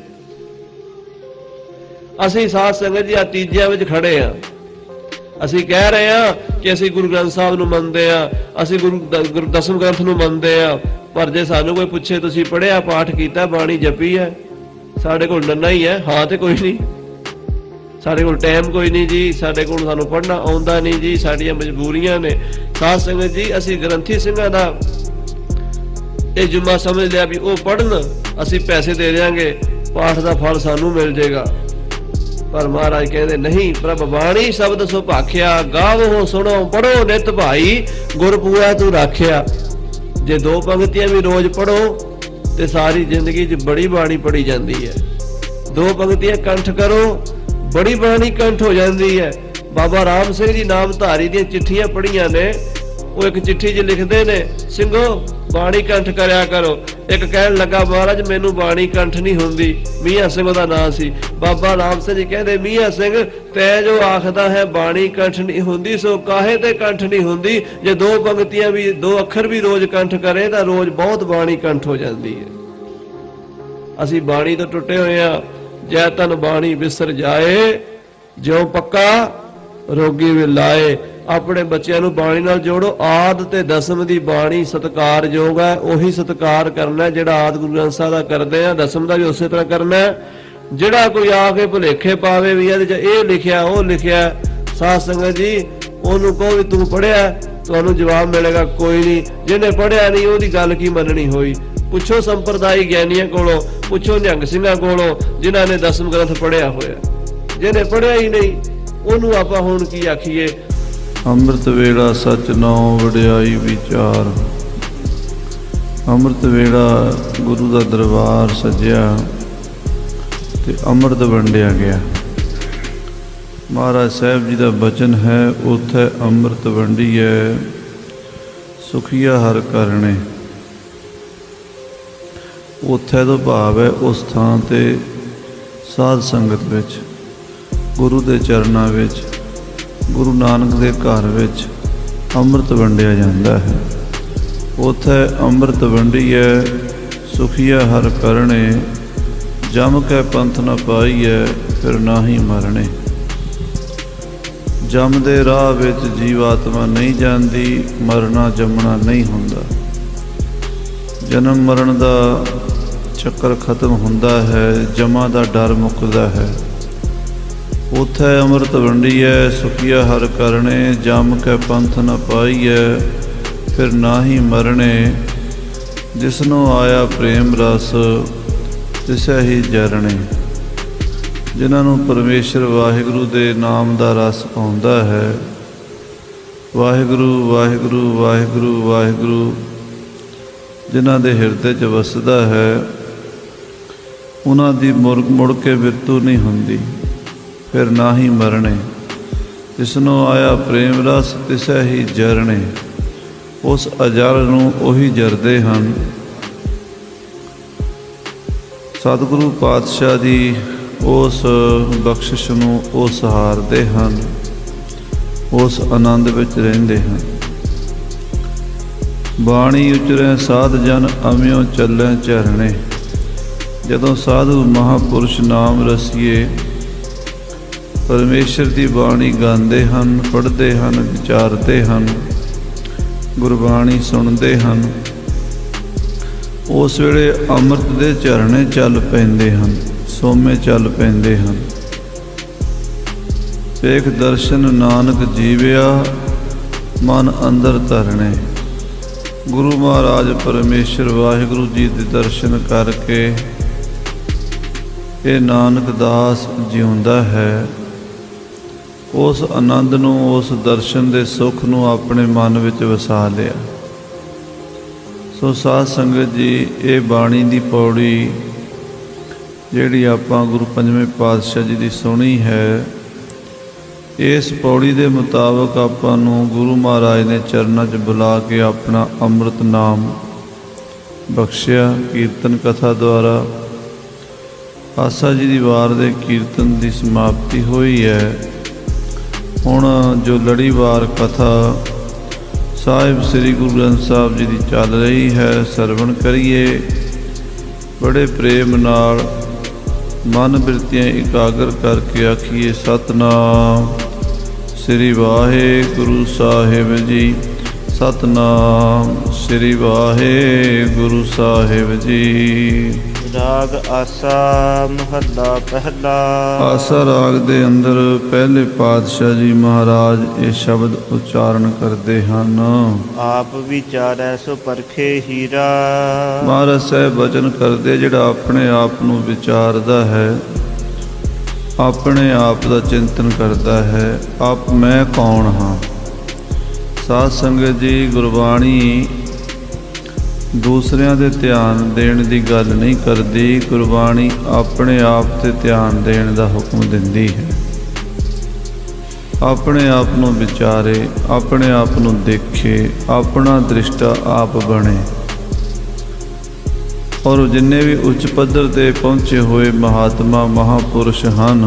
असीं साध संगत जी आ तीजिਆਂ ਵਿੱਚ खड़े आ। ਅਸੀਂ कह रहे हैं कि ਅਸੀਂ गुरु ग्रंथ साहब ਨੂੰ ਮੰਨਦੇ ਆ, ਅਸੀਂ ਗੁਰੂ ਦਸਮ ਗ੍ਰੰਥ ਨੂੰ ਮੰਨਦੇ ਆ, ਪਰ ਜੇ ਸਾਨੂੰ ਕੋਈ ਪੁੱਛੇ ਤੁਸੀਂ ਪੜ੍ਹਿਆ ਪਾਠ ਕੀਤਾ ਬਾਣੀ ਜਪੀ ਹੈ, ਸਾਡੇ ਕੋਲ ਨੰਨਾ ਹੀ ਹੈ, ਹਾਂ ਤੇ ਕੋਈ ਨਹੀਂ, ਸਾਡੇ ਕੋਲ ਟਾਈਮ ਕੋਈ ਨਹੀਂ ਜੀ, ਸਾਡੇ ਕੋਲ ਸਾਨੂੰ ਪੜ੍ਹਨਾ ਆਉਂਦਾ ਨਹੀਂ ਜੀ, ਸਾਡੀਆਂ ਮਜਬੂਰੀਆਂ ਨੇ। ਸਾਧ ਸੰਗਤ ਜੀ ਅਸੀਂ ਗ੍ਰੰਥੀ ਸਿੰਘਾਂ ਦਾ ਇਹ ਜੁਮਾ ਸਮਝ ਲਿਆ ਵੀ ਉਹ ਪੜ੍ਹਨ, ਅਸੀਂ ਪੈਸੇ ਦੇ ਦਿਆਂਗੇ, ਪਾਠ ਦਾ ਫਲ ਸਾਨੂੰ ਮਿਲ ਜਾਏਗਾ। पर महाराज कहते नहीं, प्रभ बाणी शब्द सुभाख्या, गावो सुनो पढ़ो नित भाई, गुरपुआ तू राख्या। जे दो पंक्तियां भी रोज पढ़ो तो सारी जिंदगी च बड़ी बाणी पढ़ी जाती है। दो पंक्तियां कंठ करो, बड़ी बाणी कंठ हो जाती है। बाबा राम सिंह जी नामधारी दी चिट्ठियां पढ़िया ने, वो एक चिट्ठी च लिखते ने ਸਿੰਘੋ बाणी कंठ करया करो। एक कहन लगा महाराज मैनू बाणी कंठ नहीं हुंदी, मियाँ सिंह दा नाम सी। बाबा राम सिंह जी कहते मियाँ सिंह तै जो आखदा है बाणी कंठ नहीं हुंदी, सो काहे ते कंठ नहीं हुंदी, जे दो पंक्तियां भी दो अखर भी रोज कंठ करे तां रोज बहुत बाणी कंठ हो जाती है। असीं बाणी तो टुटे होए आ, जै तन बाणी विसर जाए, ज्यों पक्का रोगी वे लाए। अपने बच्चों नूं बाणी नाल जोड़ो। आद ते दसम दी बाणी सत्कारयोग है, उही सत्कार करना है जिहड़ा आद गुरु ग्रंथ साहिब दा करदे आ, दसम दा भी उसे तरह करना है। जिहड़ा कोई आके भुलेखे पावे भी इहदे च इह लिखिआ ओह लिखिआ, साध संगत जी ओनूं कहो भी तूं पढ़िआ, तुहानूं जवाब मिलेगा कोई नहीं। जिहने पढ़िआ नहीं ओहदी गल की मननी होई। पुछो संप्रदायी ज्ञानियां कोलों, पुछो निहंग सिंहां कोलों जिन्हां ने दसम ग्रंथ पढ़िआ होया। जिहने पढ़िआ ही नहीं ओनूं आपां हुण की आखीए। ਅੰਮ੍ਰਿਤ ਵੇਲਾ ਸਚ ਨਾਉ ਵਡਿਆਈ ਵਿਚਾਰ। ਅੰਮ੍ਰਿਤ ਵੇਲਾ ਗੁਰੂ ਦਾ ਦਰਬਾਰ ਸਜਿਆ ਤੇ ਅੰਮ੍ਰਿਤ ਵੰਡਿਆ ਗਿਆ। ਮਹਾਰਾਜ ਸਾਹਿਬ ਜੀ ਦਾ ਬਚਨ ਹੈ, ਉਥੇ ਅੰਮ੍ਰਿਤ ਵੰਡੀਐ ਸੁਖੀਆ ਹਰ ਕਰਨੇ। ਉਥੇ ਤੋਂ ਭਾਵ ਹੈ ਉਸ ਥਾਂ ਤੇ ਸਾਧ ਸੰਗਤ ਵਿੱਚ, ਗੁਰੂ ਦੇ ਚਰਨਾਂ ਵਿੱਚ, गुरु नानक दे घर विच अमृत वंडिया जाता है। उथे अमृत वंडीए सुखिया हर करने, जम के पंथ न पाईए फिर ना ही मरने। जम दे राह विच जीवात्मा नहीं जाती, मरना जमना नहीं हुंदा। जन्म मरण दा चक्कर खत्म हुंदा है, जमा दा डर मुकदा है। उथे अमृत वंडीए सुखिया हर करने, जम के पंथ न पाईए फिर ना ही मरने। जिसनों आया प्रेम रस तिसै ही जरने। जिन्हों परमेश्वर वाहिगुरु दे नाम दा रस आउंदा है, वाहिगुरु वाहिगुरु वाहिगुरु वाहिगुरु जिन्हां दे हिरदे च वसदा है, उन्हां दी मुड़ मुड़ के मृत्यु नहीं हुंदी, फिर ना ही मरने। जिसनों आया प्रेम रस तिसै ही जरने। उस अजर नूं ओही जरदे हन। सतगुरु पातशाह दी उस बख्शिश नूं ओ सहारदे हन, उस आनंद विच रहिंदे हन। बाणी उचरे साध जन अम्यों चलै चरणे। जदों साधु महापुरुष नाम रसीए परमेश्वर की बाणी गाते हैं, पढ़ते हैं, विचारते हैं, गुरबाणी सुनते हैं, उस वेले अमृत दे झरने चल पैंदे हैं, सोमे चल पैंदे हैं। वेख दर्शन नानक जीविया मन अंदर धरने। गुरु महाराज परमेश्वर वाहिगुरु जी के दर्शन करके ਇਹ ਨਾਨਕ ਦਾਸ ਜਿਉਂਦਾ ਹੈ, ਉਸ ਆਨੰਦ ਨੂੰ, ਉਸ ਦਰਸ਼ਨ ਦੇ ਸੁੱਖ ਨੂੰ ਆਪਣੇ ਮਨ ਵਿੱਚ ਵਸਾ ਲਿਆ। ਸੋ ਸਾਧ ਸੰਗਤ ਜੀ, ਇਹ ਬਾਣੀ ਦੀ ਪੌੜੀ ਜਿਹੜੀ ਆਪਾਂ ਗੁਰੂ ਪੰਜਵੇਂ ਪਾਤਸ਼ਾਹ ਜੀ ਦੀ ਸੁਣੀ ਹੈ, ਇਸ ਪੌੜੀ ਦੇ ਮੁਤਾਬਕ ਆਪਾਂ ਨੂੰ ਗੁਰੂ ਮਹਾਰਾਜ ਨੇ ਚਰਨਾਂ 'ਚ ਬੁਲਾ ਕੇ ਆਪਣਾ ਅੰਮ੍ਰਿਤ ਨਾਮ ਬਖਸ਼ਿਆ ਕੀਰਤਨ ਕਥਾ ਦੁਆਰਾ। ਆਸਾ ਜੀ ਦੀ ਵਾਰ ਦੇ ਕੀਰਤਨ ਦੀ ਸਮਾਪਤੀ ਹੋਈ ਹੈ। ਹੁਣ ਜੋ ਲੜੀਵਾਰ ਕਥਾ ਸਾਹਿਬ ਸ੍ਰੀ ਗੁਰੂ ਗ੍ਰੰਥ ਸਾਹਿਬ ਜੀ ਦੀ ਚੱਲ ਰਹੀ ਹੈ, ਸਰਵਣ ਕਰੀਏ। ਬੜੇ ਪ੍ਰੇਮ ਨਾਲ ਮਨ ਬਿਰਤੀਆਂ ਇਕਾਗਰ ਕਰਕੇ ਆਖੀਏ ਸਤਿਨਾਮ ਸ੍ਰੀ ਵਾਹਿਗੁਰੂ ਸਾਹਿਬ ਜੀ, ਸਤਿਨਾਮ ਸ੍ਰੀ ਵਾਹਿਗੁਰੂ ਸਾਹਿਬ ਜੀ। ਰਾਗ ਆਸਾ ਮਹੱਲਾ ਪਹਿਲਾ। ਆਸਾ ਰਾਗ ਦੇ ਅੰਦਰ ਪਹਿਲੇ ਪਾਤਸ਼ਾਹ ਜੀ ਮਹਾਰਾਜ ਇਹ ਸ਼ਬਦ ਉਚਾਰਨ ਕਰਦੇ ਹਨ। ਆਪ ਵਿਚਾਰੈ ਸੋ ਪਰਖੇ ਹੀਰਾ। ਮਹਾਰਾਜ ਸਾਹਿਬ ਵਚਨ ਕਰਦੇ, ਜਿਹੜਾ ਆਪਣੇ ਆਪ ਨੂੰ ਵਿਚਾਰਦਾ ਹੈ, ਆਪਣੇ ਆਪ ਦਾ ਚਿੰਤਨ ਕਰਦਾ ਹੈ, ਆਪ ਮੈਂ ਕੌਣ ਹਾਂ। ਸਾਧ ਸੰਗਤ ਜੀ, ਗੁਰਬਾਣੀ ਦੂਸਰਿਆਂ ਦੇ ਧਿਆਨ ਦੇਣ ਦੀ ਗੱਲ ਨਹੀਂ ਕਰਦੀ, ਗੁਰਬਾਣੀ ਆਪਣੇ ਆਪ 'ਤੇ ਧਿਆਨ ਦੇਣ ਦਾ ਹੁਕਮ ਦਿੰਦੀ ਹੈ। ਆਪਣੇ ਆਪ ਨੂੰ ਵਿਚਾਰੇ, ਆਪਣੇ ਆਪ ਨੂੰ ਦੇਖੇ, ਆਪਣਾ ਦ੍ਰਿਸ਼ਟਾ ਆਪ ਬਣੇ। ਔਰ ਜਿੰਨੇ ਵੀ ਉੱਚ ਪੱਧਰ 'ਤੇ ਪਹੁੰਚੇ ਹੋਏ ਮਹਾਤਮਾ ਮਹਾਂਪੁਰਸ਼ ਹਨ,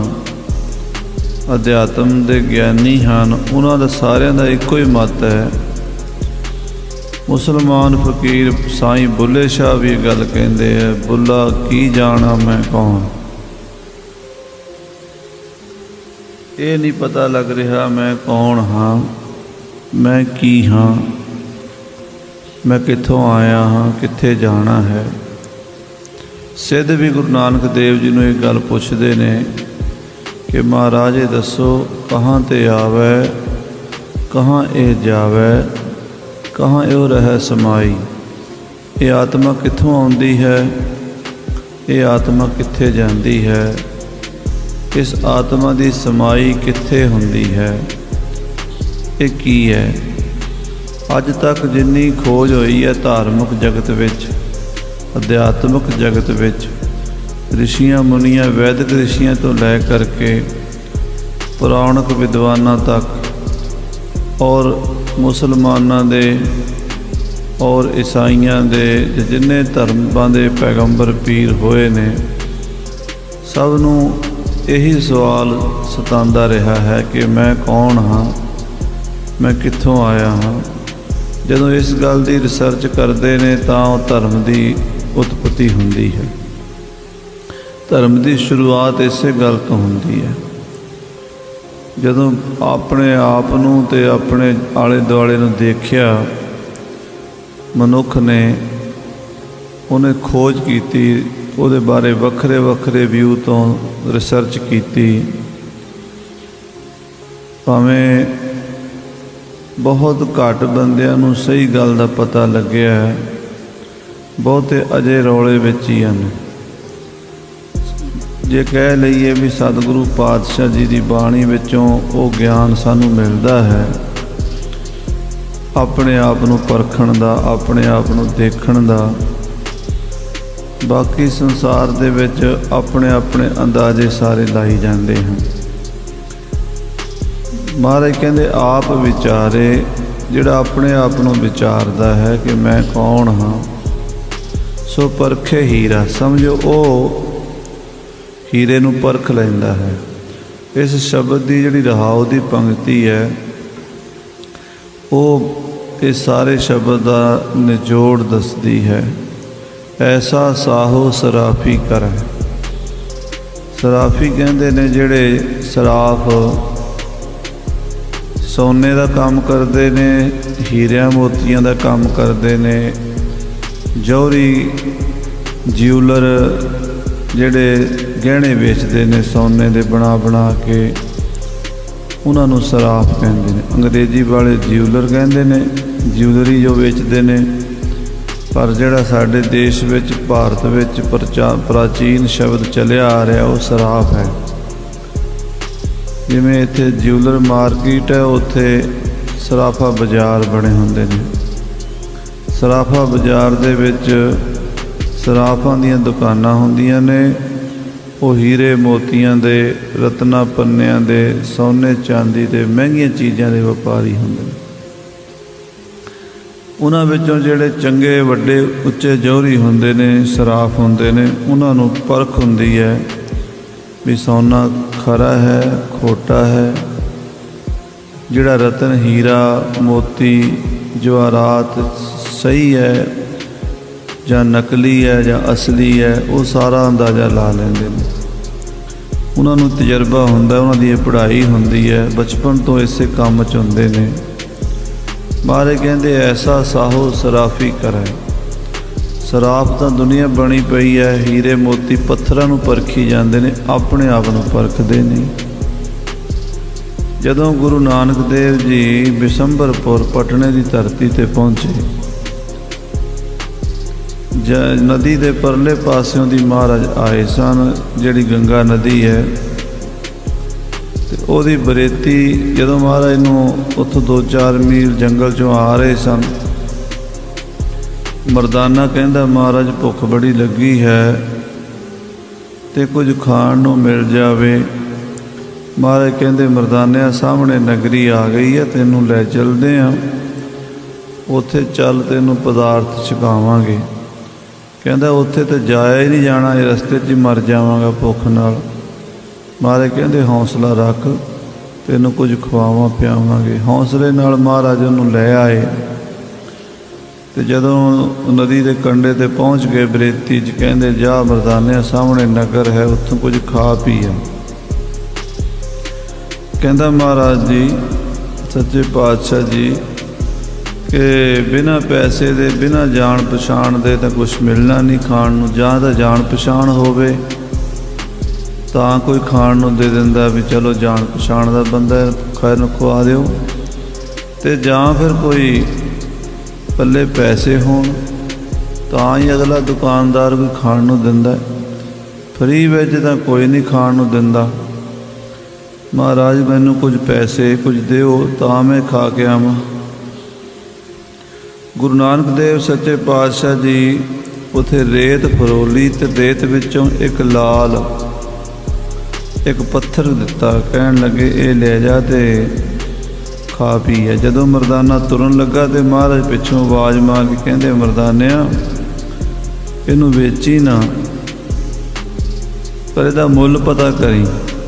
ਅਧਿਆਤਮ ਦੇ ਗਿਆਨੀ ਹਨ, ਉਹਨਾਂ ਦਾ ਸਾਰਿਆਂ ਦਾ ਇੱਕੋ ਹੀ ਮਤ ਹੈ। ਮੁਸਲਮਾਨ ਫਕੀਰ ਸਾਈਂ ਬੁੱਲੇ ਸ਼ਾਹ ਵੀ ਇਹ ਗੱਲ ਕਹਿੰਦੇ ਹੈ, ਬੁੱਲਾ ਕੀ ਜਾਣਾ ਮੈਂ ਕੌਣ। ਇਹ ਨਹੀਂ ਪਤਾ ਲੱਗ ਰਿਹਾ ਮੈਂ ਕੌਣ ਹਾਂ, ਮੈਂ ਕੀ ਹਾਂ, ਮੈਂ ਕਿੱਥੋਂ ਆਇਆ ਹਾਂ, ਕਿੱਥੇ ਜਾਣਾ ਹੈ। ਸਿੱਧ ਵੀ ਗੁਰੂ ਨਾਨਕ ਦੇਵ ਜੀ ਨੂੰ ਇਹ ਗੱਲ ਪੁੱਛਦੇ ਨੇ ਕਿ ਮਹਾਰਾਜ ਇਹ ਦੱਸੋ, ਕਹਾਂ ਤੇ ਆਵੈ, ਕਹਾਂ ਇਹ ਜਾਵੈ, ਕਹਾਂ ਇਹੋ ਰਹਿ ਸਮਾਈ। ਇਹ ਆਤਮਾ ਕਿੱਥੋਂ ਆਉਂਦੀ ਹੈ, ਇਹ ਆਤਮਾ ਕਿੱਥੇ ਜਾਂਦੀ ਹੈ, ਇਸ ਆਤਮਾ ਦੀ ਸਮਾਈ ਕਿੱਥੇ ਹੁੰਦੀ ਹੈ, ਇਹ ਕੀ ਹੈ। ਅੱਜ ਤੱਕ ਜਿੰਨੀ ਖੋਜ ਹੋਈ ਹੈ ਧਾਰਮਿਕ ਜਗਤ ਵਿੱਚ, ਅਧਿਆਤਮਿਕ ਜਗਤ ਵਿੱਚ, ਰਿਸ਼ੀਆਂ ਮੁਨੀਆਂ, ਵੈਦਿਕ ਰਿਸ਼ੀਆਂ ਤੋਂ ਲੈ ਕਰਕੇ ਪੁਰਾਣਕ ਵਿਦਵਾਨਾਂ ਤੱਕ, ਔਰ ਮੁਸਲਮਾਨਾਂ ਦੇ ਔਰ ਈਸਾਈਆਂ ਦੇ, ਜਿੰਨੇ ਧਰਮਾਂ ਦੇ ਪੈਗੰਬਰ ਪੀਰ ਹੋਏ ਨੇ, ਸਭ ਨੂੰ ਇਹੀ ਸਵਾਲ ਸਤਾਉਂਦਾ ਰਿਹਾ ਹੈ ਕਿ ਮੈਂ ਕੌਣ ਹਾਂ, ਮੈਂ ਕਿੱਥੋਂ ਆਇਆ ਹਾਂ। ਜਦੋਂ ਇਸ ਗੱਲ ਦੀ ਰਿਸਰਚ ਕਰਦੇ ਨੇ ਤਾਂ ਉਹ ਧਰਮ ਦੀ ਉਤਪਤੀ ਹੁੰਦੀ ਹੈ। ਧਰਮ ਦੀ ਸ਼ੁਰੂਆਤ ਇਸੇ ਗੱਲ ਤੋਂ ਹੁੰਦੀ ਹੈ, ਜਦੋਂ ਆਪਣੇ ਆਪ ਨੂੰ ਤੇ ਆਪਣੇ ਆਲੇ ਦੁਆਲੇ ਨੂੰ ਦੇਖਿਆ ਮਨੁੱਖ ਨੇ, ਉਹਨੇ ਖੋਜ ਕੀਤੀ, ਉਹਦੇ ਬਾਰੇ ਵੱਖਰੇ ਵੱਖਰੇ ਵਿਊ ਤੋਂ ਰਿਸਰਚ ਕੀਤੀ। ਭਾਵੇਂ ਬਹੁਤ ਘੱਟ ਬੰਦਿਆਂ ਨੂੰ ਸਹੀ ਗੱਲ ਦਾ ਪਤਾ ਲੱਗਿਆ, ਬਹੁਤੇ ਅਜੇ ਰੌਲੇ ਵਿੱਚ ਹੀ ਹਨ। ਜੇ ਕਹਿ ਲਈਏ ਵੀ ਸਤਿਗੁਰੂ ਪਾਤਸ਼ਾਹ ਜੀ ਦੀ ਬਾਣੀ ਵਿੱਚੋਂ ਉਹ ਗਿਆਨ ਸਾਨੂੰ ਮਿਲਦਾ ਹੈ, ਆਪਣੇ ਆਪ ਨੂੰ ਪਰਖਣ ਦਾ, ਆਪਣੇ ਆਪ ਨੂੰ ਦੇਖਣ ਦਾ। ਬਾਕੀ ਸੰਸਾਰ ਦੇ ਵਿੱਚ ਆਪਣੇ ਆਪਣੇ ਅੰਦਾਜ਼ੇ ਸਾਰੇ ਲਾਈ ਜਾਂਦੇ ਹਨ। ਮਹਾਰਾਜ ਕਹਿੰਦੇ ਆਪ ਵਿਚਾਰੇ, ਜਿਹੜਾ ਆਪਣੇ ਆਪ ਨੂੰ ਵਿਚਾਰਦਾ ਹੈ ਕਿ ਮੈਂ ਕੌਣ ਹਾਂ, ਸੋ ਪਰਖੇ ਹੀਰਾ। ਸਮਝੋ ਉਹ ਹੀਰੇ ਨੂੰ ਪਰਖ ਲੈਂਦਾ ਹੈ। ਇਸ ਸ਼ਬਦ ਦੀ ਜਿਹੜੀ ਰਹਾਉ ਦੀ ਪੰਕਤੀ ਹੈ, ਉਹ ਇਹ ਸਾਰੇ ਸ਼ਬਦ ਦਾ ਨਿਚੋੜ ਦੱਸਦੀ ਹੈ। ਐਸਾ ਸਾਹੋ ਸਰਾਫੀ ਕਰ। ਸਰਾਫੀ ਕਹਿੰਦੇ ਨੇ ਜਿਹੜੇ ਸਰਾਫ ਸੋਨੇ ਦਾ ਕੰਮ ਕਰਦੇ ਨੇ, ਹੀਰਿਆਂ ਮੋਤੀਆਂ ਦਾ ਕੰਮ ਕਰਦੇ ਨੇ, ਜੌਹਰੀ ਜਿਊਲਰ ਜਿਹੜੇ ਗਹਿਣੇ ਵੇਚਦੇ ਨੇ ਸੋਨੇ ਦੇ ਬਣਾ ਬਣਾ ਕੇ, ਉਹਨਾਂ ਨੂੰ ਸਰਾਫ ਕਹਿੰਦੇ ਨੇ। ਅੰਗਰੇਜ਼ੀ ਵਾਲੇ ਜਿਊਲਰ ਕਹਿੰਦੇ ਨੇ, ਜਿਊਲਰੀ ਜੋ ਵੇਚਦੇ ਨੇ, पर जिहड़ा साडे देश विच भारत विच प्रचा प्राचीन शब्द चलिया आ रहा वो सराफ है। जिवें इत्थे ज्यूलर मार्केट है, उत्थे सराफा बाज़ार बने हुंदे ने। सराफा बाज़ार दे विच सराफां दीयां दुकानां हुंदियां ने। वो हीरे मोतियां दे, रत्ना पन्नियां दे, सोने चांदी दे महंगियां चीज़ां दे व्यापारी हुंदे ने। उन्हां विचों जिहड़े चंगे वड्डे उच्चे जौहरी हुंदे ने, सराफ हुंदे ने, उन्हां नूं परख हुंदी है भी सोना खरा है खोटा है, जिहड़ा रतन हीरा मोती जवाहरात सही है जां नकली है जां असली है, वो सारा अंदाज़ा ला लैंदे ने। उन्हां नूं तजर्बा हुंदा, उन्हां दी पढ़ाई हुंदी है, बचपन तो इसे काम च हुंदे ने। मारे कहते ऐसा साहो सराफी करे। सराफ तो दुनिया बनी पई है, हीरे मोती पत्थरां नूं परखी जाते हैं, अपने आप नूं परखते नहीं। जदों गुरु नानक देव जी बिशंबरपुर पटने की धरती ते पहुँचे, ज नदी के परले पासों दी महाराज आए सन, जिहड़ी गंगा नदी है। ਉਹਦੀ ਬਰੇਤੀ ਜਦੋਂ ਮਹਾਰਾਜ ਨੂੰ ਉੱਥੋਂ ਦੋ ਚਾਰ ਮੀਲ ਜੰਗਲ 'ਚੋਂ ਆ ਰਹੇ ਸਨ, ਮਰਦਾਨਾ ਕਹਿੰਦਾ ਮਹਾਰਾਜ ਭੁੱਖ ਬੜੀ ਲੱਗੀ ਹੈ ਤੇ ਕੁਝ ਖਾਣ ਨੂੰ ਮਿਲ ਜਾਵੇ। ਮਹਾਰਾਜ ਕਹਿੰਦੇ ਮਰਦਾਨਿਆਂ ਸਾਹਮਣੇ ਨਗਰੀ ਆ ਗਈ ਹੈ, ਤੈਨੂੰ ਲੈ ਚਲਦੇ ਹਾਂ, ਉੱਥੇ ਚੱਲ ਤੈਨੂੰ ਪਦਾਰਥ ਛਕਾਵਾਂਗੇ। ਕਹਿੰਦਾ ਉੱਥੇ ਤਾਂ ਜਾਇਆ ਹੀ ਨਹੀਂ ਜਾਣਾ, ਇਹ ਰਸਤੇ 'ਚ ਹੀ ਮਰ ਜਾਵਾਂਗਾ ਭੁੱਖ ਨਾਲ। महाराज कहते हौसला रख, तेनों कुछ खवावां पियावांगे। हौसले नाल महाराज उन्होंने लै आए तो जदों नदी के कंढे ते पहुँच गए बरेती च, कहते जा मरदाने सामने नगर है, उत्थों कुछ खा पी आ। कहता महाराज जी सच्चे पातशाह जी कि बिना पैसे दे बिना जान पछाण दे तो कुछ मिलना नहीं खाण नूं, जां तां जान पछाण होवे ਤਾਂ ਕੋਈ ਖਾਣ ਨੂੰ ਦੇ ਦਿੰਦਾ ਵੀ ਚਲੋ ਜਾਣ ਪਛਾਣ ਦਾ ਬੰਦਾ ਖੈਰ ਨੂੰ ਖਵਾ ਦਿਓ, ਤੇ ਜਾਂ ਫਿਰ ਕੋਈ ਪੱਲੇ ਪੈਸੇ ਹੋਣ ਤਾਂ ਹੀ ਅਗਲਾ ਦੁਕਾਨਦਾਰ ਕੋਈ ਖਾਣ ਨੂੰ ਦਿੰਦਾ। ਫਰੀ ਵਿੱਚ ਤਾਂ ਕੋਈ ਨਹੀਂ ਖਾਣ ਨੂੰ ਦਿੰਦਾ। ਮਹਾਰਾਜ ਮੈਨੂੰ ਕੁਝ ਪੈਸੇ ਕੁਝ ਦਿਓ ਤਾਂ ਮੈਂ ਖਾ ਕੇ ਆਵਾਂ। ਗੁਰੂ ਨਾਨਕ ਦੇਵ ਸੱਚੇ ਪਾਤਸ਼ਾਹ ਜੀ ਉੱਥੇ ਰੇਤ ਫਰੋਲੀ ਤੇ ਰੇਤ ਵਿੱਚੋਂ ਇੱਕ ਲਾਲ एक पत्थर दिता, कहन लगे ये ले जा ते खा पी है। जदों मरदाना तुरन लगा तो महाराज पिछों आवाज़ मार के कहते मरदानिया इनू वेची ना, पर इहदा मुल पता करी।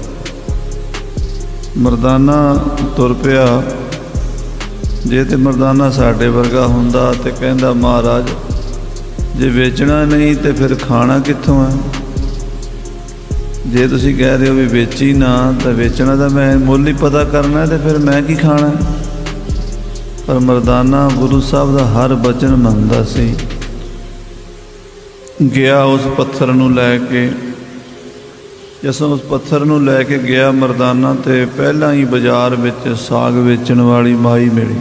मरदाना तुर पिया। जे तो मरदाना साडे वर्गा हुंदा ते कहंदा महाराज जे वेचना नहीं तो फिर खाना कित्थों है। जे तुसी कह रहे हो भी बेची ना, तो बेचना तो मैं मुल ही पता करना है, तो फिर मैं की खाना। पर मरदाना गुरु साहब का हर बचन मनदा सी। गया उस पत्थर नूं लैके, जसों उस पत्थर नूं लैके गया मरदाना, तो पहला ही बाजार विच साग बेचण वाली माई मिली,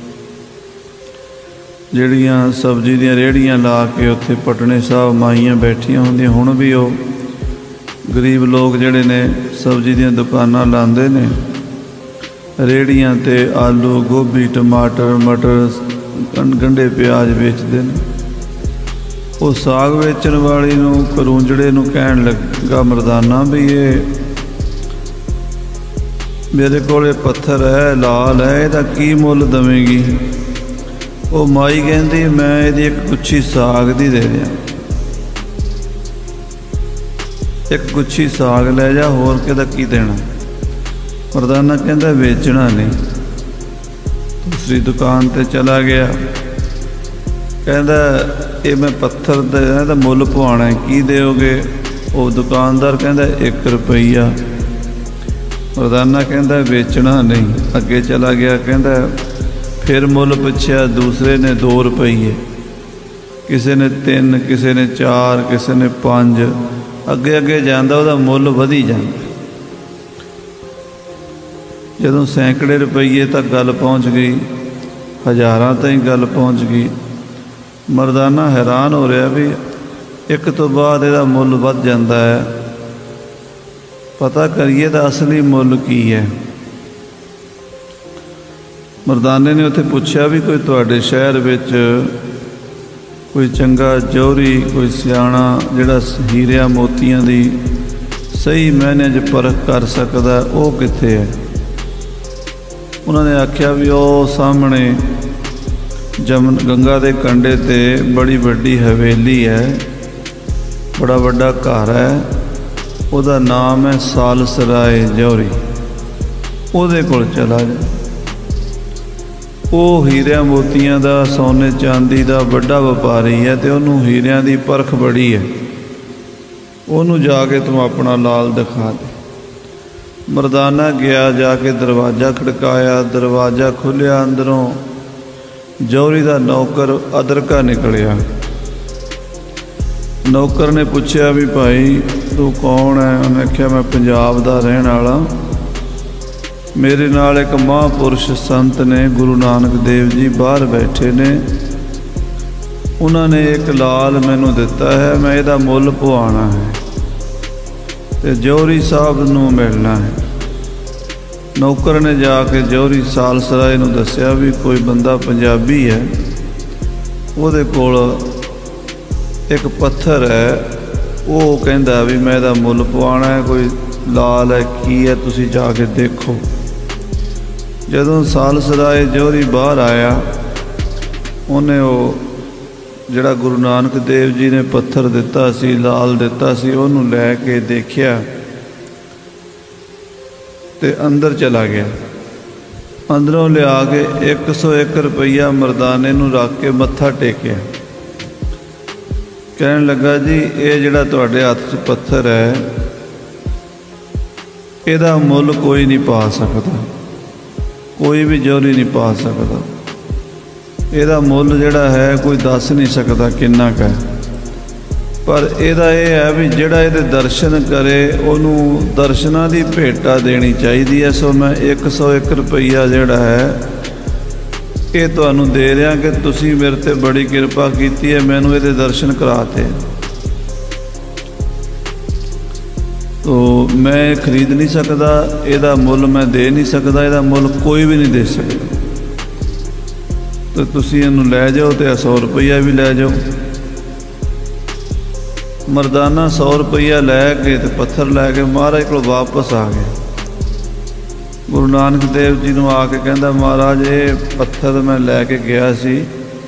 जिहड़ियां सब्जी दीयां रेहड़ियां ला के उत्थे पटने साहब माईयां बैठियां हुंदियां। हुण भी वो गरीब लोग जिहड़े ने सब्जी दी दुकानां लांदे ने, रेहड़ियां ते आलू गोभी टमाटर मटर गंढे प्याज बेचते हैं। वो साग बेचण वाली नूं करूंजड़े नूं कहण लगा मरदाना भी ये मेरे कोले पत्थर है लाल है, इहदा की मुल दवेंगी। वो माई कहंदी मैं इहदी एक गुच्छी साग दी दे दियां, एक गुच्छी साग लै जा, होर किहदा की देना। मरदाना कहता बेचना नहीं। दूसरी दुकान ते चला गया, कहता ये मैं पत्थर दा मुल पवाना है, की दोगे। वो दुकानदार कहता एक रुपया। मरदाना कहता बेचना नहीं। अगे चला गया, कहता फिर मुल पुछया, दूसरे ने दो रुपये, किसी ने तीन, किसी ने चार, किसी ने पाँच। अगे अगे जांदा उहदा मुल वधी जांदा। जदों सैकड़े रुपये तक गल पहुँच गई, हज़ारां ताईं गल पहुँच गई, ਮਰਦਾਨਾ ਹੈਰਾਨ ਹੋ ਰਿਹਾ ਵੀ ਇੱਕ ਤੋਂ ਬਾਅਦ ਇਹਦਾ ਮੁੱਲ ਵੱਧ ਜਾਂਦਾ ਹੈ, ਪਤਾ ਕਰੀਏ ਤਾਂ ਅਸਲੀ ਮੁੱਲ ਕੀ ਹੈ। ਮਰਦਾਨੇ ਨੇ ਉੱਥੇ ਪੁੱਛਿਆ ਵੀ ਕੋਈ ਤੁਹਾਡੇ ਸ਼ਹਿਰ ਵਿੱਚ ਕੋਈ ਚੰਗਾ ਜੌਹਰੀ, ਕੋਈ ਸਿਆਣਾ ਜਿਹੜਾ ਹੀਰਿਆਂ ਮੋਤੀਆਂ ਦੀ ਸਹੀ ਮਾਇਨੇ 'ਚ ਪਰਖ ਕਰ ਸਕਦਾ, ਉਹ ਕਿੱਥੇ ਹੈ? ਉਹਨਾਂ ਨੇ ਆਖਿਆ ਵੀ ਉਹ ਸਾਹਮਣੇ ਜਮਨ ਗੰਗਾ ਦੇ ਕੰਢੇ 'ਤੇ ਬੜੀ ਵੱਡੀ ਹਵੇਲੀ ਹੈ, ਬੜਾ ਵੱਡਾ ਘਰ ਹੈ, ਉਹਦਾ ਨਾਮ ਹੈ ਸਾਲਸਰਾਏ ਜੌਹਰੀ, ਉਹਦੇ ਕੋਲ ਚਲਾ ਜਾ। ਉਹ ਹੀਰਿਆਂ ਮੋਤੀਆਂ ਦਾ, ਸੋਨੇ ਚਾਂਦੀ ਦਾ ਵੱਡਾ ਵਪਾਰੀ ਹੈ, ਅਤੇ ਉਹਨੂੰ ਹੀਰਿਆਂ ਦੀ ਪਰਖ ਬੜੀ ਹੈ, ਉਹਨੂੰ ਜਾ ਕੇ ਤੂੰ ਆਪਣਾ ਲਾਲ ਦਿਖਾ ਦੇ। ਮਰਦਾਨਾ ਗਿਆ, ਜਾ ਕੇ ਦਰਵਾਜ਼ਾ ਖੜਕਾਇਆ, ਦਰਵਾਜ਼ਾ ਖੁੱਲ੍ਹਿਆ, ਅੰਦਰੋਂ ਜੌਹਰੀ ਦਾ ਨੌਕਰ ਅਦਰਕਾ ਨਿਕਲਿਆ। ਨੌਕਰ ਨੇ ਪੁੱਛਿਆ ਵੀ ਭਾਈ ਤੂੰ ਕੌਣ ਹੈ? ਉਹਨੇ ਆਖਿਆ ਮੈਂ ਪੰਜਾਬ ਦਾ ਰਹਿਣ ਵਾਲਾ, ਮੇਰੇ ਨਾਲ ਇੱਕ ਮਹਾਂਪੁਰਸ਼ ਸੰਤ ਨੇ, ਗੁਰੂ ਨਾਨਕ ਦੇਵ ਜੀ ਬਾਹਰ ਬੈਠੇ ਨੇ, ਉਹਨਾਂ ਨੇ ਇੱਕ ਲਾਲ ਮੈਨੂੰ ਦਿੱਤਾ ਹੈ, ਮੈਂ ਇਹਦਾ ਮੁੱਲ ਪਵਾਉਣਾ ਹੈ ਅਤੇ ਜੌਹਰੀ ਸਾਹਿਬ ਨੂੰ ਮਿਲਣਾ ਹੈ। ਨੌਕਰ ਨੇ ਜਾ ਕੇ ਜੌਹਰੀ ਸਾਲਸਰਾਏ ਨੂੰ ਦੱਸਿਆ ਵੀ ਕੋਈ ਬੰਦਾ ਪੰਜਾਬੀ ਹੈ, ਉਹਦੇ ਕੋਲ ਇੱਕ ਪੱਥਰ ਹੈ, ਉਹ ਕਹਿੰਦਾ ਵੀ ਮੈਂ ਇਹਦਾ ਮੁੱਲ ਪਵਾਉਣਾ ਹੈ, ਕੋਈ ਲਾਲ ਹੈ, ਕੀ ਹੈ, ਤੁਸੀਂ ਜਾ ਕੇ ਦੇਖੋ। ਜਦੋਂ ਸਾਲਸਰਾਏ ਜੌਹਰੀ ਬਾਹਰ ਆਇਆ, ਉਹਨੇ ਉਹ ਜਿਹੜਾ ਗੁਰੂ ਨਾਨਕ ਦੇਵ ਜੀ ਨੇ ਪੱਥਰ ਦਿੱਤਾ ਸੀ, ਲਾਲ ਦਿੱਤਾ ਸੀ, ਉਹਨੂੰ ਲੈ ਕੇ ਦੇਖਿਆ ਅਤੇ ਅੰਦਰ ਚਲਾ ਗਿਆ। ਅੰਦਰੋਂ ਲਿਆ ਕੇ ਇੱਕ ਸੌ ਇੱਕ ਰੁਪਈਆ ਮਰਦਾਨੇ ਨੂੰ ਰੱਖ ਕੇ ਮੱਥਾ ਟੇਕਿਆ। ਕਹਿਣ ਲੱਗਾ ਜੀ ਇਹ ਜਿਹੜਾ ਤੁਹਾਡੇ ਹੱਥ 'ਚ ਪੱਥਰ ਹੈ, ਇਹਦਾ ਮੁੱਲ ਕੋਈ ਨਹੀਂ ਪਾ ਸਕਦਾ, ਕੋਈ ਵੀ ਜੌਹਰੀ ਨਹੀਂ ਪਾ ਸਕਦਾ, ਇਹਦਾ ਮੁੱਲ ਜਿਹੜਾ ਹੈ ਕੋਈ ਦੱਸ ਨਹੀਂ ਸਕਦਾ ਕਿੰਨਾ ਕੁ ਹੈ, ਪਰ ਇਹਦਾ ਇਹ ਹੈ ਵੀ ਜਿਹੜਾ ਇਹਦੇ ਦਰਸ਼ਨ ਕਰੇ ਉਹਨੂੰ ਦਰਸ਼ਨਾਂ ਦੀ ਭੇਟਾ ਦੇਣੀ ਚਾਹੀਦੀ ਹੈ। ਸੋ ਮੈਂ ਇੱਕ ਸੌ ਇੱਕ ਰੁਪਈਆ ਜਿਹੜਾ ਹੈ ਇਹ ਤੁਹਾਨੂੰ ਦੇ ਰਿਹਾ ਕਿ ਤੁਸੀਂ ਮੇਰੇ 'ਤੇ ਬੜੀ ਕਿਰਪਾ ਕੀਤੀ ਹੈ, ਮੈਨੂੰ ਇਹਦੇ ਦਰਸ਼ਨ ਕਰਾਤੇ। ਤੋ ਮੈਂ ਖਰੀਦ ਨਹੀਂ ਸਕਦਾ, ਇਹਦਾ ਮੁੱਲ ਮੈਂ ਦੇ ਨਹੀਂ ਸਕਦਾ, ਇਹਦਾ ਮੁੱਲ ਕੋਈ ਵੀ ਨਹੀਂ ਦੇ ਸਕਦਾ, ਅਤੇ ਤੁਸੀਂ ਇਹਨੂੰ ਲੈ ਜਾਓ ਅਤੇ ਸੌ ਰੁਪਈਆ ਵੀ ਲੈ ਜਾਓ। ਮਰਦਾਨਾ ਸੌ ਰੁਪਈਆ ਲੈ ਕੇ ਅਤੇ ਪੱਥਰ ਲੈ ਕੇ ਮਹਾਰਾਜ ਕੋਲ ਵਾਪਸ ਆ ਗਿਆ। ਗੁਰੂ ਨਾਨਕ ਦੇਵ ਜੀ ਨੂੰ ਆ ਕੇ ਕਹਿੰਦਾ ਮਹਾਰਾਜ ਇਹ ਪੱਥਰ ਮੈਂ ਲੈ ਕੇ ਗਿਆ ਸੀ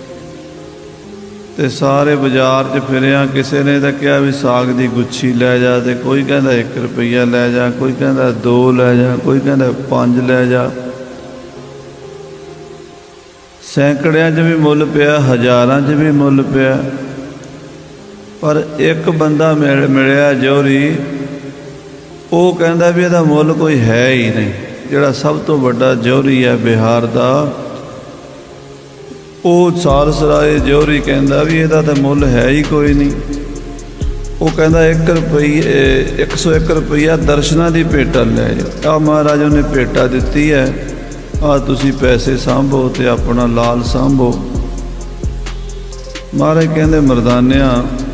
ਅਤੇ ਸਾਰੇ ਬਾਜ਼ਾਰ 'ਚ ਫਿਰਿਆ, ਕਿਸੇ ਨੇ ਤਾਂ ਕਿਹਾ ਵੀ ਸਾਗ ਦੀ ਗੁੱਛੀ ਲੈ ਜਾ, ਅਤੇ ਕੋਈ ਕਹਿੰਦਾ ਇੱਕ ਰੁਪਈਆ ਲੈ ਜਾ, ਕੋਈ ਕਹਿੰਦਾ ਦੋ ਲੈ ਜਾ, ਕੋਈ ਕਹਿੰਦਾ ਪੰਜ ਲੈ ਜਾ। ਸੈਂਕੜਿਆਂ 'ਚ ਵੀ ਮੁੱਲ ਪਿਆ, ਹਜ਼ਾਰਾਂ 'ਚ ਵੀ ਮੁੱਲ ਪਿਆ, ਪਰ ਇੱਕ ਬੰਦਾ ਮਿਲ ਮਿਲਿਆ ਜੌਹਰੀ, ਉਹ ਕਹਿੰਦਾ ਵੀ ਇਹਦਾ ਮੁੱਲ ਕੋਈ ਹੈ ਹੀ ਨਹੀਂ। ਜਿਹੜਾ ਸਭ ਤੋਂ ਵੱਡਾ ਜੌਹਰੀ ਹੈ ਬਿਹਾਰ ਦਾ, ਉਹ ਸਾਲਸਰਾਏ ਜੌਹਰੀ ਕਹਿੰਦਾ ਵੀ ਇਹਦਾ ਤਾਂ ਮੁੱਲ ਹੈ ਹੀ ਕੋਈ ਨਹੀਂ। ਉਹ ਕਹਿੰਦਾ ਇੱਕ ਰੁਪਈਏ ਇੱਕ ਸੌ ਇੱਕ ਰੁਪਈਆ ਦਰਸ਼ਨਾਂ ਦੀ ਭੇਟਾ ਲੈ ਜਾਓ। ਆਹ ਮਹਾਰਾਜ ਉਹਨੇ ਭੇਟਾ ਦਿੱਤੀ ਹੈ, ਆਹ ਤੁਸੀਂ ਪੈਸੇ ਸਾਂਭੋ ਅਤੇ ਆਪਣਾ ਲਾਲ ਸਾਂਭੋ। ਮਹਾਰਾਜ ਕਹਿੰਦੇ ਮਰਦਾਨਿਆਂ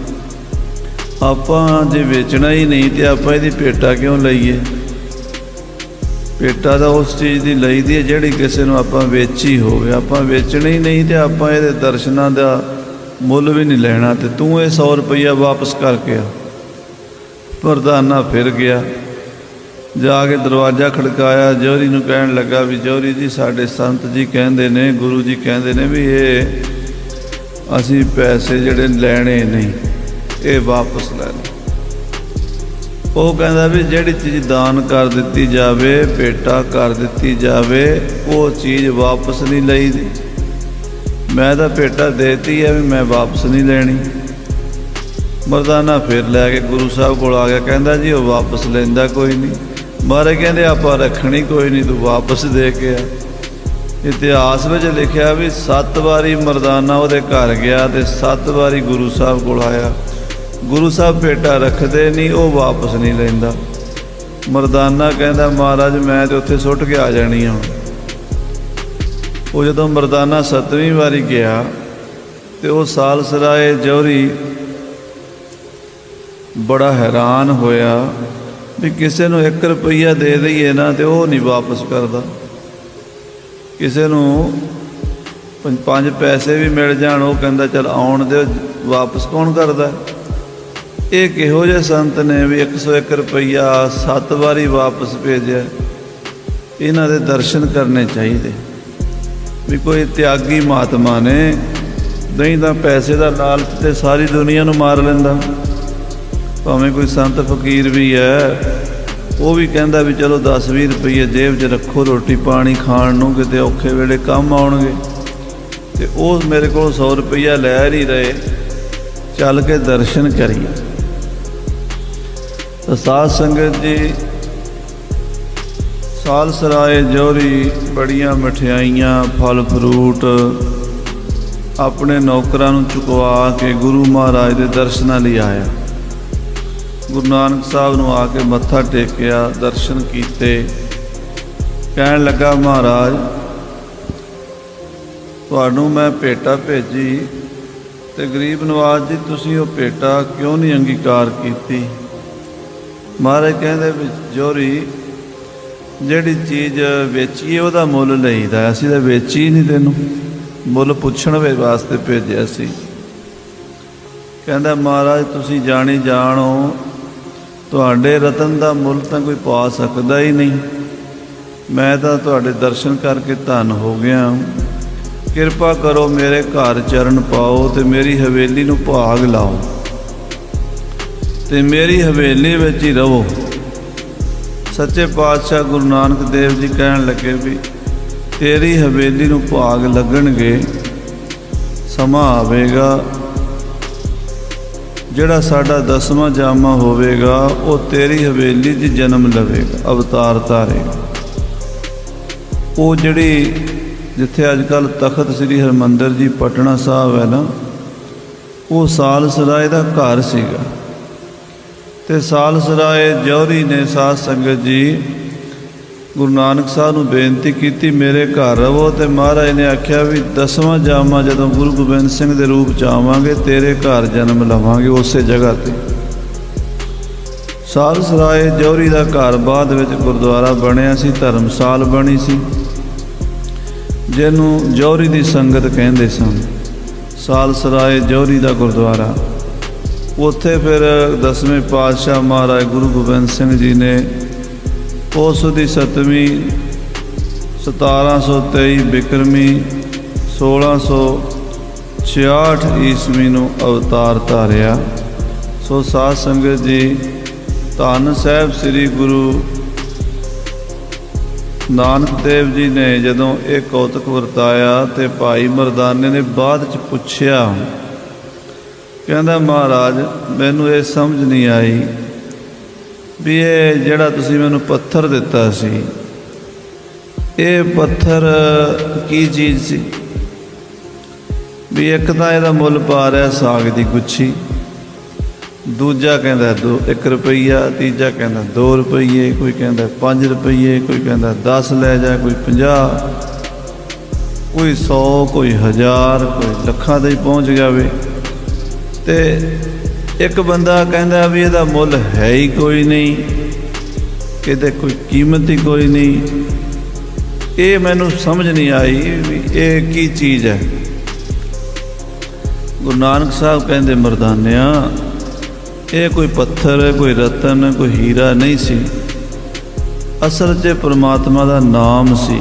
ਆਪਾਂ ਜੇ ਵੇਚਣਾ ਹੀ ਨਹੀਂ ਅਤੇ ਆਪਾਂ ਇਹਦੀ ਭੇਟਾ ਕਿਉਂ ਲਈਏ? ਭੇਟਾ ਤਾਂ ਉਸ ਚੀਜ਼ ਦੀ ਲਈਦੀ ਹੈ ਜਿਹੜੀ ਕਿਸੇ ਨੂੰ ਆਪਾਂ ਵੇਚੀ ਹੋਵੇ, ਆਪਾਂ ਵੇਚਣੀ ਹੀ ਨਹੀਂ ਅਤੇ ਆਪਾਂ ਇਹਦੇ ਦਰਸ਼ਨਾਂ ਦਾ ਮੁੱਲ ਵੀ ਨਹੀਂ ਲੈਣਾ, ਅਤੇ ਤੂੰ ਇਹ ਸੌ ਰੁਪਈਆ ਵਾਪਸ ਕਰਕੇ ਆ। ਮਰਦਾਨਾ ਫਿਰ ਗਿਆ, ਜਾ ਕੇ ਦਰਵਾਜ਼ਾ ਖੜਕਾਇਆ, ਜੌਹਰੀ ਨੂੰ ਕਹਿਣ ਲੱਗਾ ਵੀ ਜੌਹਰੀ ਜੀ ਸਾਡੇ ਸੰਤ ਜੀ ਕਹਿੰਦੇ ਨੇ, ਗੁਰੂ ਜੀ ਕਹਿੰਦੇ ਨੇ ਵੀ ਇਹ ਅਸੀਂ ਪੈਸੇ ਜਿਹੜੇ ਲੈਣੇ ਨਹੀਂ, ਇਹ ਵਾਪਸ ਲੈ ਲਓ। ਉਹ ਕਹਿੰਦਾ ਵੀ ਜਿਹੜੀ ਚੀਜ਼ ਦਾਨ ਕਰ ਦਿੱਤੀ ਜਾਵੇ, ਭੇਟਾ ਕਰ ਦਿੱਤੀ ਜਾਵੇ, ਉਹ ਚੀਜ਼ ਵਾਪਸ ਨਹੀਂ ਲਈਦੀ। ਮੈਂ ਤਾਂ ਭੇਟਾ ਦੇਤੀ ਹੈ ਵੀ ਮੈਂ ਵਾਪਸ ਨਹੀਂ ਲੈਣੀ। ਮਰਦਾਨਾ ਫਿਰ ਲੈ ਕੇ ਗੁਰੂ ਸਾਹਿਬ ਕੋਲ ਆ ਗਿਆ, ਕਹਿੰਦਾ ਜੀ ਉਹ ਵਾਪਸ ਲੈਂਦਾ ਕੋਈ ਨਹੀਂ। ਮਹਾਰਾਜ ਕਹਿੰਦੇ ਆਪਾਂ ਰੱਖਣੀ ਕੋਈ ਨਹੀਂ, ਤੂੰ ਵਾਪਸ ਦੇ ਕੇ ਆ। ਇਤਿਹਾਸ ਵਿੱਚ ਲਿਖਿਆ ਵੀ ਸੱਤ ਵਾਰੀ ਮਰਦਾਨਾ ਉਹਦੇ ਘਰ ਗਿਆ ਅਤੇ ਸੱਤ ਵਾਰੀ ਗੁਰੂ ਸਾਹਿਬ ਕੋਲ ਆਇਆ। ਗੁਰੂ ਸਾਹਿਬ ਭੇਟਾ ਰੱਖਦੇ ਨਹੀਂ, ਉਹ ਵਾਪਸ ਨਹੀਂ ਲੈਂਦਾ। ਮਰਦਾਨਾ ਕਹਿੰਦਾ ਮਹਾਰਾਜ ਮੈਂ ਤਾਂ ਉੱਥੇ ਸੁੱਟ ਕੇ ਆ ਜਾਣੀ ਹਾਂ। ਉਹ ਜਦੋਂ ਮਰਦਾਨਾ ਸੱਤਵੀਂ ਵਾਰੀ ਗਿਆ ਤੇ ਉਹ ਸਾਲਸਰਾਏ ਜੌਹਰੀ ਬੜਾ ਹੈਰਾਨ ਹੋਇਆ ਵੀ ਕਿਸੇ ਨੂੰ ਇੱਕ ਰੁਪਈਆ ਦੇ ਦਈਏ ਨਾ ਤੇ ਉਹ ਨਹੀਂ ਵਾਪਸ ਕਰਦਾ, ਕਿਸੇ ਨੂੰ ਪੰਜ ਪੈਸੇ ਵੀ ਮਿਲ ਜਾਣ ਉਹ ਕਹਿੰਦਾ ਚੱਲ ਆਉਣ ਦਿਓ, ਵਾਪਸ ਕੌਣ ਕਰਦਾ। ਇਹ ਕਿਹੋ ਜਿਹੇ ਸੰਤ ਨੇ ਵੀ ਇੱਕ ਸੌ ਇੱਕ ਰੁਪਈਆ ਸੱਤ ਵਾਰੀ ਵਾਪਸ ਭੇਜਿਆ। ਇਹਨਾਂ ਦੇ ਦਰਸ਼ਨ ਕਰਨੇ ਚਾਹੀਦੇ ਵੀ ਕੋਈ ਤਿਆਗੀ ਮਹਾਤਮਾ ਨੇ। ਨਹੀਂ ਤਾਂ ਪੈਸੇ ਦਾ ਲਾਲਚ ਤੇ ਸਾਰੀ ਦੁਨੀਆ ਨੂੰ ਮਾਰ ਲੈਂਦਾ। ਭਾਵੇਂ ਕੋਈ ਸੰਤ ਫਕੀਰ ਵੀ ਹੈ, ਉਹ ਵੀ ਕਹਿੰਦਾ ਵੀ ਚਲੋ ਦਸ ਵੀਹ ਰੁਪਈਏ ਜੇਬ 'ਚ ਰੱਖੋ, ਰੋਟੀ ਪਾਣੀ ਖਾਣ ਨੂੰ ਕਿਤੇ ਔਖੇ ਵੇਲੇ ਕੰਮ ਆਉਣਗੇ। ਤੇ ਉਹ ਮੇਰੇ ਕੋਲ ਸੌ ਰੁਪਈਆ ਲੈ ਨਹੀਂ ਰਹੇ, ਚੱਲ ਕੇ ਦਰਸ਼ਨ ਕਰੀਏ। ਤਾਂ ਸਾਧ ਸੰਗਤ ਜੀ, ਸਾਲਸਰਾਏ ਜੌਹਰੀ ਬੜੀਆਂ ਮਠਿਆਈਆਂ ਫਲ ਫਰੂਟ ਆਪਣੇ ਨੌਕਰਾਂ ਨੂੰ ਚੁਕਵਾ ਕੇ ਗੁਰੂ ਮਹਾਰਾਜ ਦੇ ਦਰਸ਼ਨਾਂ ਲਈ ਆਇਆ। ਗੁਰੂ ਨਾਨਕ ਸਾਹਿਬ ਨੂੰ ਆ ਕੇ ਮੱਥਾ ਟੇਕਿਆ, ਦਰਸ਼ਨ ਕੀਤੇ। ਕਹਿਣ ਲੱਗਾ, ਮਹਾਰਾਜ ਤੁਹਾਨੂੰ ਮੈਂ ਭੇਟਾ ਭੇਜੀ ਤੇ ਗਰੀਬ ਨਵਾਜ਼ ਜੀ ਤੁਸੀਂ ਉਹ ਭੇਟਾ ਕਿਉਂ ਨਹੀਂ ਅੰਗੀਕਾਰ ਕੀਤੀ। ਮਹਾਰਾਜ ਕਹਿੰਦੇ ਵੀ ਜੌਹਰੀ ਜਿਹੜੀ ਚੀਜ਼ ਵੇਚੀਏ ਉਹਦਾ ਮੁੱਲ ਲਈਦਾ, ਅਸੀਂ ਤਾਂ ਵੇਚੀ ਨਹੀਂ, ਤੈਨੂੰ ਮੁੱਲ ਪੁੱਛਣ ਵਾਸਤੇ ਭੇਜਿਆ ਸੀ। ਕਹਿੰਦਾ ਮਹਾਰਾਜ ਤੁਸੀਂ ਜਾਣੀ ਜਾਣੋ, ਤੁਹਾਡੇ ਰਤਨ ਦਾ ਮੁੱਲ ਤਾਂ ਕੋਈ ਪਾ ਸਕਦਾ ਹੀ ਨਹੀਂ। ਮੈਂ ਤਾਂ ਤੁਹਾਡੇ ਦਰਸ਼ਨ ਕਰਕੇ ਧੰਨ ਹੋ ਗਿਆ। ਕਿਰਪਾ ਕਰੋ ਮੇਰੇ ਘਰ ਚਰਨ ਪਾਓ ਤੇ ਮੇਰੀ ਹਵੇਲੀ ਨੂੰ ਭਾਗ ਲਾਓ ਤੇ ਮੇਰੀ ਹਵੇਲੀ ਵਿੱਚ ਹੀ ਰਹੋ। ਸੱਚੇ ਪਾਤਸ਼ਾਹ ਗੁਰੂ ਨਾਨਕ ਦੇਵ ਜੀ ਕਹਿਣ ਲੱਗੇ ਵੀ ਤੇਰੀ ਹਵੇਲੀ ਨੂੰ ਭਾਗ ਲੱਗਣਗੇ, ਸਮਾਂ ਆਵੇਗਾ ਜਿਹੜਾ ਸਾਡਾ ਦਸਵਾਂ ਜਾਮਾ ਹੋਵੇਗਾ ਉਹ ਤੇਰੀ ਹਵੇਲੀ 'ਚ ਜਨਮ ਲਵੇਗਾ, ਅਵਤਾਰ ਧਾਰੇਗਾ। ਉਹ ਜਿਹੜੀ ਜਿੱਥੇ ਅੱਜ ਕੱਲ੍ਹ ਤਖਤ ਸ੍ਰੀ ਹਰਿਮੰਦਰ ਜੀ ਪਟਨਾ ਸਾਹਿਬ ਹੈ ਨਾ, ਉਹ ਸਾਲਸਰਾਏ ਦਾ ਘਰ ਸੀਗਾ। ਤੇ ਸਾਲਸਰਾਏ ਜੌਹਰੀ ਨੇ ਸਾਧ ਸੰਗਤ ਜੀ ਗੁਰੂ ਨਾਨਕ ਸਾਹਿਬ ਨੂੰ ਬੇਨਤੀ ਕੀਤੀ ਮੇਰੇ ਘਰ ਰਵੋ। ਤੇ ਮਹਾਰਾਜ ਨੇ ਆਖਿਆ ਵੀ ਦਸਵਾਂ ਜਾਮਾ ਜਦੋਂ ਗੁਰੂ ਗੋਬਿੰਦ ਸਿੰਘ ਦੇ ਰੂਪ 'ਚ ਆਵਾਂਗੇ ਤੇਰੇ ਘਰ ਜਨਮ ਲਵਾਂਗੇ ਉਸੇ ਜਗ੍ਹਾ 'ਤੇ। ਸਾਲਸਰਾਏ ਜੌਹਰੀ ਦਾ ਘਰ ਬਾਅਦ ਵਿੱਚ ਗੁਰਦੁਆਰਾ ਬਣਿਆ ਸੀ, ਧਰਮਸਾਲ ਬਣੀ ਸੀ, ਜਿਹਨੂੰ ਜੌਹਰੀ ਦੀ ਸੰਗਤ ਕਹਿੰਦੇ ਸਨ। ਸਾਲਸਰਾਏ ਜੌਹਰੀ ਦਾ ਗੁਰਦੁਆਰਾ, ਉੱਥੇ ਫਿਰ ਦਸਵੇਂ ਪਾਤਸ਼ਾਹ ਮਹਾਰਾਜ ਗੁਰੂ ਗੋਬਿੰਦ ਸਿੰਘ ਜੀ ਨੇ ਉਸ ਦੀ ਸੱਤਵੀਂ ਸਤਾਰਾਂ ਸੌ ਤੇਈ ਬਿਕਰਮੀ ਸੋਲਾਂ ਸੌ ਛਿਆਹਠ ਈਸਵੀ ਨੂੰ ਅਵਤਾਰ ਧਾਰਿਆ। ਸੋ ਸਾਧ ਸੰਗਤ ਜੀ, ਧੰਨ ਸਾਹਿਬ ਸ੍ਰੀ ਗੁਰੂ ਨਾਨਕ ਦੇਵ ਜੀ ਨੇ ਜਦੋਂ ਇਹ ਕੌਤਕ ਵਰਤਾਇਆ ਤੇ ਭਾਈ ਮਰਦਾਨੇ ਨੇ ਬਾਅਦ 'ਚ ਪੁੱਛਿਆ, ਕਹਿੰਦਾ ਮਹਾਰਾਜ ਮੈਨੂੰ ਇਹ ਸਮਝ ਨਹੀਂ ਆਈ ਵੀ ਇਹ ਜਿਹੜਾ ਤੁਸੀਂ ਮੈਨੂੰ ਪੱਥਰ ਦਿੱਤਾ ਸੀ, ਇਹ ਪੱਥਰ ਕੀ ਚੀਜ਼ ਸੀ। ਵੀ ਇੱਕ ਤਾਂ ਇਹਦਾ ਮੁੱਲ ਪਾ ਰਿਹਾ ਸਾਗ ਦੀ ਗੁੱਛੀ, ਦੂਜਾ ਕਹਿੰਦਾ ਦੋ ਇੱਕ ਰੁਪਈਆ, ਤੀਜਾ ਕਹਿੰਦਾ ਦੋ ਰੁਪਈਏ, ਕੋਈ ਕਹਿੰਦਾ ਪੰਜ ਰੁਪਈਏ, ਕੋਈ ਕਹਿੰਦਾ ਦਸ ਲੈ ਜਾ, ਕੋਈ ਪੰਜਾਹ, ਕੋਈ ਸੌ, ਕੋਈ ਹਜ਼ਾਰ, ਕੋਈ ਲੱਖਾਂ ਤੇ ਪਹੁੰਚ ਜਾਵੇ। ਤੇ ਇੱਕ ਬੰਦਾ ਕਹਿੰਦਾ ਵੀ ਇਹਦਾ ਮੁੱਲ ਹੈ ਹੀ ਕੋਈ ਨਹੀਂ, ਕਿਤੇ ਕੋਈ ਕੀਮਤ ਹੀ ਕੋਈ ਨਹੀਂ। ਇਹ ਮੈਨੂੰ ਸਮਝ ਨਹੀਂ ਆਈ ਵੀ ਇਹ ਕੀ ਚੀਜ਼ ਹੈ। ਗੁਰੂ ਨਾਨਕ ਸਾਹਿਬ ਕਹਿੰਦੇ ਮਰਦਾਨਿਆਂ, ਇਹ ਕੋਈ ਪੱਥਰ, ਕੋਈ ਰਤਨ, ਕੋਈ ਹੀਰਾ ਨਹੀਂ ਸੀ, ਅਸਲ 'ਚ ਪਰਮਾਤਮਾ ਦਾ ਨਾਮ ਸੀ।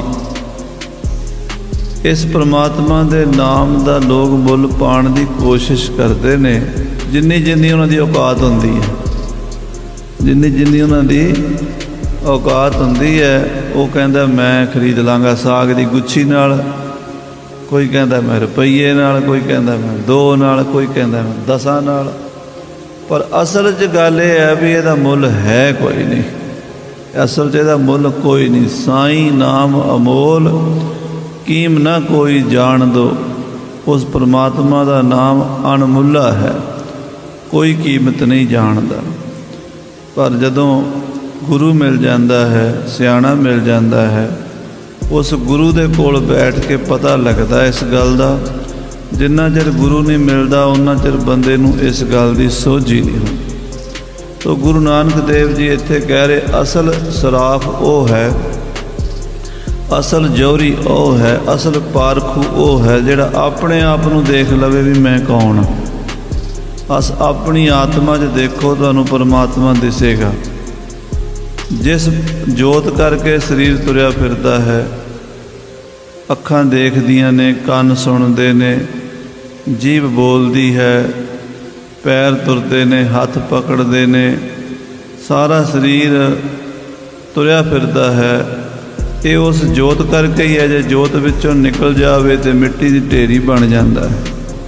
ਇਸ ਪਰਮਾਤਮਾ ਦੇ ਨਾਮ ਦਾ ਲੋਕ ਮੁੱਲ ਪਾਉਣ ਦੀ ਕੋਸ਼ਿਸ਼ ਕਰਦੇ ਨੇ, ਜਿੰਨੀ ਜਿੰਨੀ ਉਹਨਾਂ ਦੀ ਔਕਾਤ ਹੁੰਦੀ ਹੈ, ਜਿੰਨੀ ਜਿੰਨੀ ਉਹਨਾਂ ਦੀ ਔਕਾਤ ਹੁੰਦੀ ਹੈ। ਉਹ ਕਹਿੰਦਾ ਮੈਂ ਖਰੀਦ ਲਾਂਗਾ ਸਾਗ ਦੀ ਗੁੱਛੀ ਨਾਲ, ਕੋਈ ਕਹਿੰਦਾ ਮੈਂ ਰੁਪਈਏ ਨਾਲ, ਕੋਈ ਕਹਿੰਦਾ ਮੈਂ ਦੋ ਨਾਲ, ਕੋਈ ਕਹਿੰਦਾ ਮੈਂ ਦਸਾਂ ਨਾਲ। ਪਰ ਅਸਲ 'ਚ ਗੱਲ ਇਹ ਹੈ ਵੀ ਇਹਦਾ ਮੁੱਲ ਹੈ ਕੋਈ ਨਹੀਂ, ਅਸਲ 'ਚ ਇਹਦਾ ਮੁੱਲ ਕੋਈ ਨਹੀਂ। ਸਾਈਂ ਨਾਮ ਅਮੋਲ ਕੀਮ ਨਾ ਕੋਈ ਜਾਣ ਦੋ, ਉਸ ਪਰਮਾਤਮਾ ਦਾ ਨਾਮ ਅਣਮੁੱਲਾ ਹੈ, ਕੋਈ ਕੀਮਤ ਨਹੀਂ ਜਾਣਦਾ। ਪਰ ਜਦੋਂ ਗੁਰੂ ਮਿਲ ਜਾਂਦਾ ਹੈ, ਸਿਆਣਾ ਮਿਲ ਜਾਂਦਾ ਹੈ, ਉਸ ਗੁਰੂ ਦੇ ਕੋਲ ਬੈਠ ਕੇ ਪਤਾ ਲੱਗਦਾ ਇਸ ਗੱਲ ਦਾ ਜਿੰਨਾ ਚਿਰ ਗੁਰੂ ਨਹੀਂ ਮਿਲਦਾ ਉਹਨਾਂ ਚਿਰ ਬੰਦੇ ਨੂੰ ਇਸ ਗੱਲ ਦੀ ਸੋਝੀ ਨਹੀਂ ਹੁੰਦੀ। ਤੋ ਗੁਰੂ ਨਾਨਕ ਦੇਵ ਜੀ ਇੱਥੇ ਕਹਿ ਰਹੇ ਅਸਲ ਸਰਾਫ ਉਹ ਹੈ, ਅਸਲ ਜੌਹਰੀ ਉਹ ਹੈ, ਅਸਲ ਪਾਰਖੂ ਉਹ ਹੈ ਜਿਹੜਾ ਆਪਣੇ ਆਪ ਨੂੰ ਦੇਖ ਲਵੇ ਵੀ ਮੈਂ ਕੌਣ ਹਾਂ। ਅਸ ਆਪਣੀ ਆਤਮਾ 'ਚ ਦੇਖੋ, ਤੁਹਾਨੂੰ ਪਰਮਾਤਮਾ ਦਿਸੇਗਾ। ਜਿਸ ਜੋਤ ਕਰਕੇ ਸਰੀਰ ਤੁਰਿਆ ਫਿਰਦਾ ਹੈ, ਅੱਖਾਂ ਦੇਖਦੀਆਂ ਨੇ, ਕੰਨ ਸੁਣਦੇ ਨੇ, ਜੀਭ ਬੋਲਦੀ ਹੈ, ਪੈਰ ਤੁਰਦੇ ਨੇ, ਹੱਥ ਪਕੜਦੇ ਨੇ, ਸਾਰਾ ਸਰੀਰ ਤੁਰਿਆ ਫਿਰਦਾ ਹੈ, ਇਹ ਉਸ ਜੋਤ ਕਰਕੇ ਹੀ ਹੈ। ਜੇ ਜੋਤ ਵਿੱਚੋਂ ਨਿਕਲ ਜਾਵੇ ਤੇ ਮਿੱਟੀ ਦੀ ਢੇਰੀ ਬਣ ਜਾਂਦਾ ਹੈ।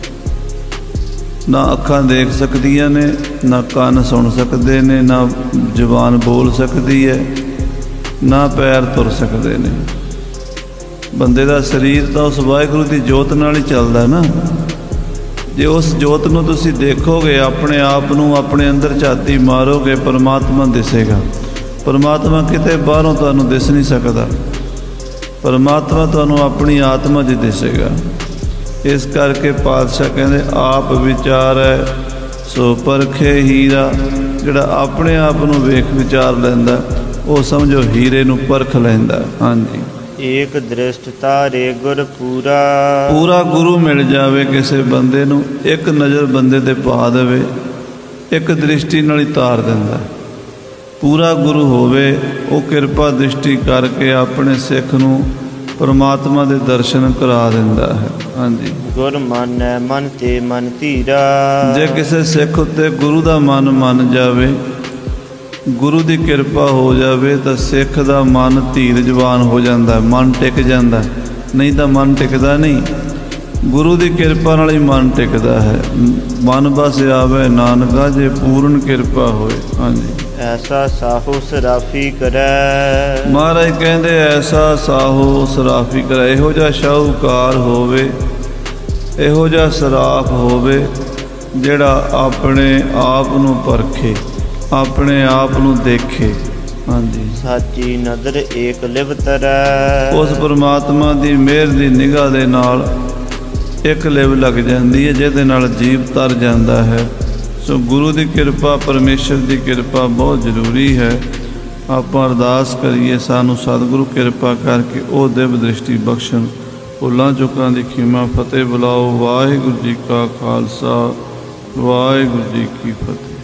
ਨਾ ਅੱਖਾਂ ਦੇਖ ਸਕਦੀਆਂ ਨੇ, ਨਾ ਕੰਨ ਸੁਣ ਸਕਦੇ ਨੇ, ਨਾ ਜ਼ੁਬਾਨ ਬੋਲ ਸਕਦੀ ਹੈ, ਨਾ ਪੈਰ ਤੁਰ ਸਕਦੇ ਨੇ। ਬੰਦੇ ਦਾ ਸਰੀਰ ਤਾਂ ਉਸ ਵਾਹਿਗੁਰੂ ਦੀ ਜੋਤ ਨਾਲ ਹੀ ਚੱਲਦਾ ਨਾ। ਜੇ ਉਸ ਜੋਤ ਨੂੰ ਤੁਸੀਂ ਦੇਖੋਗੇ, ਆਪਣੇ ਆਪ ਨੂੰ ਆਪਣੇ ਅੰਦਰ ਝਾਤੀ ਮਾਰੋਗੇ, ਪਰਮਾਤਮਾ ਦਿਸੇਗਾ। ਪਰਮਾਤਮਾ ਕਿਤੇ ਬਾਹਰੋਂ ਤੁਹਾਨੂੰ ਦਿਸ ਨਹੀਂ ਸਕਦਾ, ਪਰਮਾਤਮਾ ਤੁਹਾਨੂੰ ਆਪਣੀ ਆਤਮਾ 'ਚ ਦਿਸੇਗਾ। ਇਸ ਕਰਕੇ ਪਾਤਸ਼ਾਹ ਕਹਿੰਦੇ ਆਪ ਵਿਚਾਰੈ ਸੋ ਪਰਖੇ ਹੀਰਾ। ਜਿਹੜਾ ਆਪਣੇ ਆਪ ਨੂੰ ਵੇਖ ਵਿਚਾਰ ਲੈਂਦਾ ਉਹ ਸਮਝੋ ਹੀਰੇ ਨੂੰ ਪਰਖ ਲੈਂਦਾ। ਹਾਂਜੀ, ਏਕ ਦ੍ਰਿਸ਼ਟ ਤਾਰੇ ਗੁਰ ਪੂਰਾ। ਪੂਰਾ ਗੁਰੂ ਮਿਲ ਜਾਵੇ ਕਿਸੇ ਬੰਦੇ ਨੂੰ, ਇੱਕ ਨਜ਼ਰ ਬੰਦੇ ਤੇ ਪਾ ਦੇਵੇ, ਇੱਕ ਦ੍ਰਿਸ਼ਟੀ ਨਾਲ ਹੀ ਤਾਰ ਦਿੰਦਾ। ਪੂਰਾ ਗੁਰੂ ਹੋਵੇ, ਉਹ ਕਿਰਪਾ ਦ੍ਰਿਸ਼ਟੀ ਕਰਕੇ ਆਪਣੇ ਸਿੱਖ ਨੂੰ ਪਰਮਾਤਮਾ ਦੇ ਦਰਸ਼ਨ ਕਰਾ ਦਿੰਦਾ ਹੈ। ਹਾਂਜੀ, ਗੁਰ ਮਾਨੈ ਮਨ ਤੇ ਮਨ ਧੀਰਾ। ਜੇ ਕਿਸੇ ਸਿੱਖ ਉੱਤੇ ਗੁਰੂ ਦਾ ਮਨ ਮੰਨ ਜਾਵੇ, ਗੁਰੂ ਦੀ ਕਿਰਪਾ ਹੋ ਜਾਵੇ, ਤਾਂ ਸਿੱਖ ਦਾ ਮਨ ਧੀਰਜਵਾਨ ਹੋ ਜਾਂਦਾ, ਮਨ ਟਿਕ ਜਾਂਦਾ। ਨਹੀਂ ਤਾਂ ਮਨ ਟਿਕਦਾ ਨਹੀਂ। ਗੁਰੂ ਦੀ ਕਿਰਪਾ ਨਾਲ ਹੀ ਮਨ ਟਿਕਦਾ ਹੈ। ਮਨ ਬਸ ਆਵੇ ਨਾਨਕਾ ਜੇ ਪੂਰਨ ਕਿਰਪਾ ਹੋਏ। ਹਾਂਜੀ, ਐਸਾ ਸਾਹੋ ਸਰਾਫੀ ਕਰੈ। ਮਹਾਰਾਜ ਕਹਿੰਦੇ ਐਸਾ ਸਾਹੋ ਸਰਾਫੀ ਕਰੈ। ਇਹੋ ਜਿਹਾ ਸ਼ਾਹੂਕਾਰ ਹੋਵੇ, ਇਹੋ ਜਿਹਾ ਸਰਾਫ ਹੋਵੇ ਜਿਹੜਾ ਆਪਣੇ ਆਪ ਨੂੰ ਪਰਖੇ, ਆਪਣੇ ਆਪ ਨੂੰ ਦੇਖੇ। ਹਾਂਜੀ, ਸਾਚੀ ਨਦਰ ਏਕ ਲਿਵ ਤਰੈ। ਉਸ ਪਰਮਾਤਮਾ ਦੀ ਮਿਹਰ ਦੀ ਨਿਗਾਹ ਦੇ ਨਾਲ ਇੱਕ ਲਿਵ ਲੱਗ ਜਾਂਦੀ ਹੈ, ਜਿਹਦੇ ਨਾਲ ਜੀਵ ਤਰ ਜਾਂਦਾ ਹੈ। ਸੋ ਗੁਰੂ ਦੀ ਕਿਰਪਾ, ਪਰਮੇਸ਼ਰ ਦੀ ਕਿਰਪਾ ਬਹੁਤ ਜ਼ਰੂਰੀ ਹੈ। ਆਪਾਂ ਅਰਦਾਸ ਕਰੀਏ ਸਾਨੂੰ ਸਤਿਗੁਰੂ ਕਿਰਪਾ ਕਰਕੇ ਉਹ ਦਿਵ ਦ੍ਰਿਸ਼ਟੀ ਬਖਸ਼ਣ। ਭੁੱਲਾਂ ਚੁੱਕਾਂ ਦੀ ਖਿਮਾ। ਫਤਿਹ ਬੁਲਾਓ। ਵਾਹਿਗੁਰੂ ਜੀ ਕਾ ਖਾਲਸਾ, ਵਾਹਿਗੁਰੂ ਜੀ ਕੀ ਫਤਿਹ।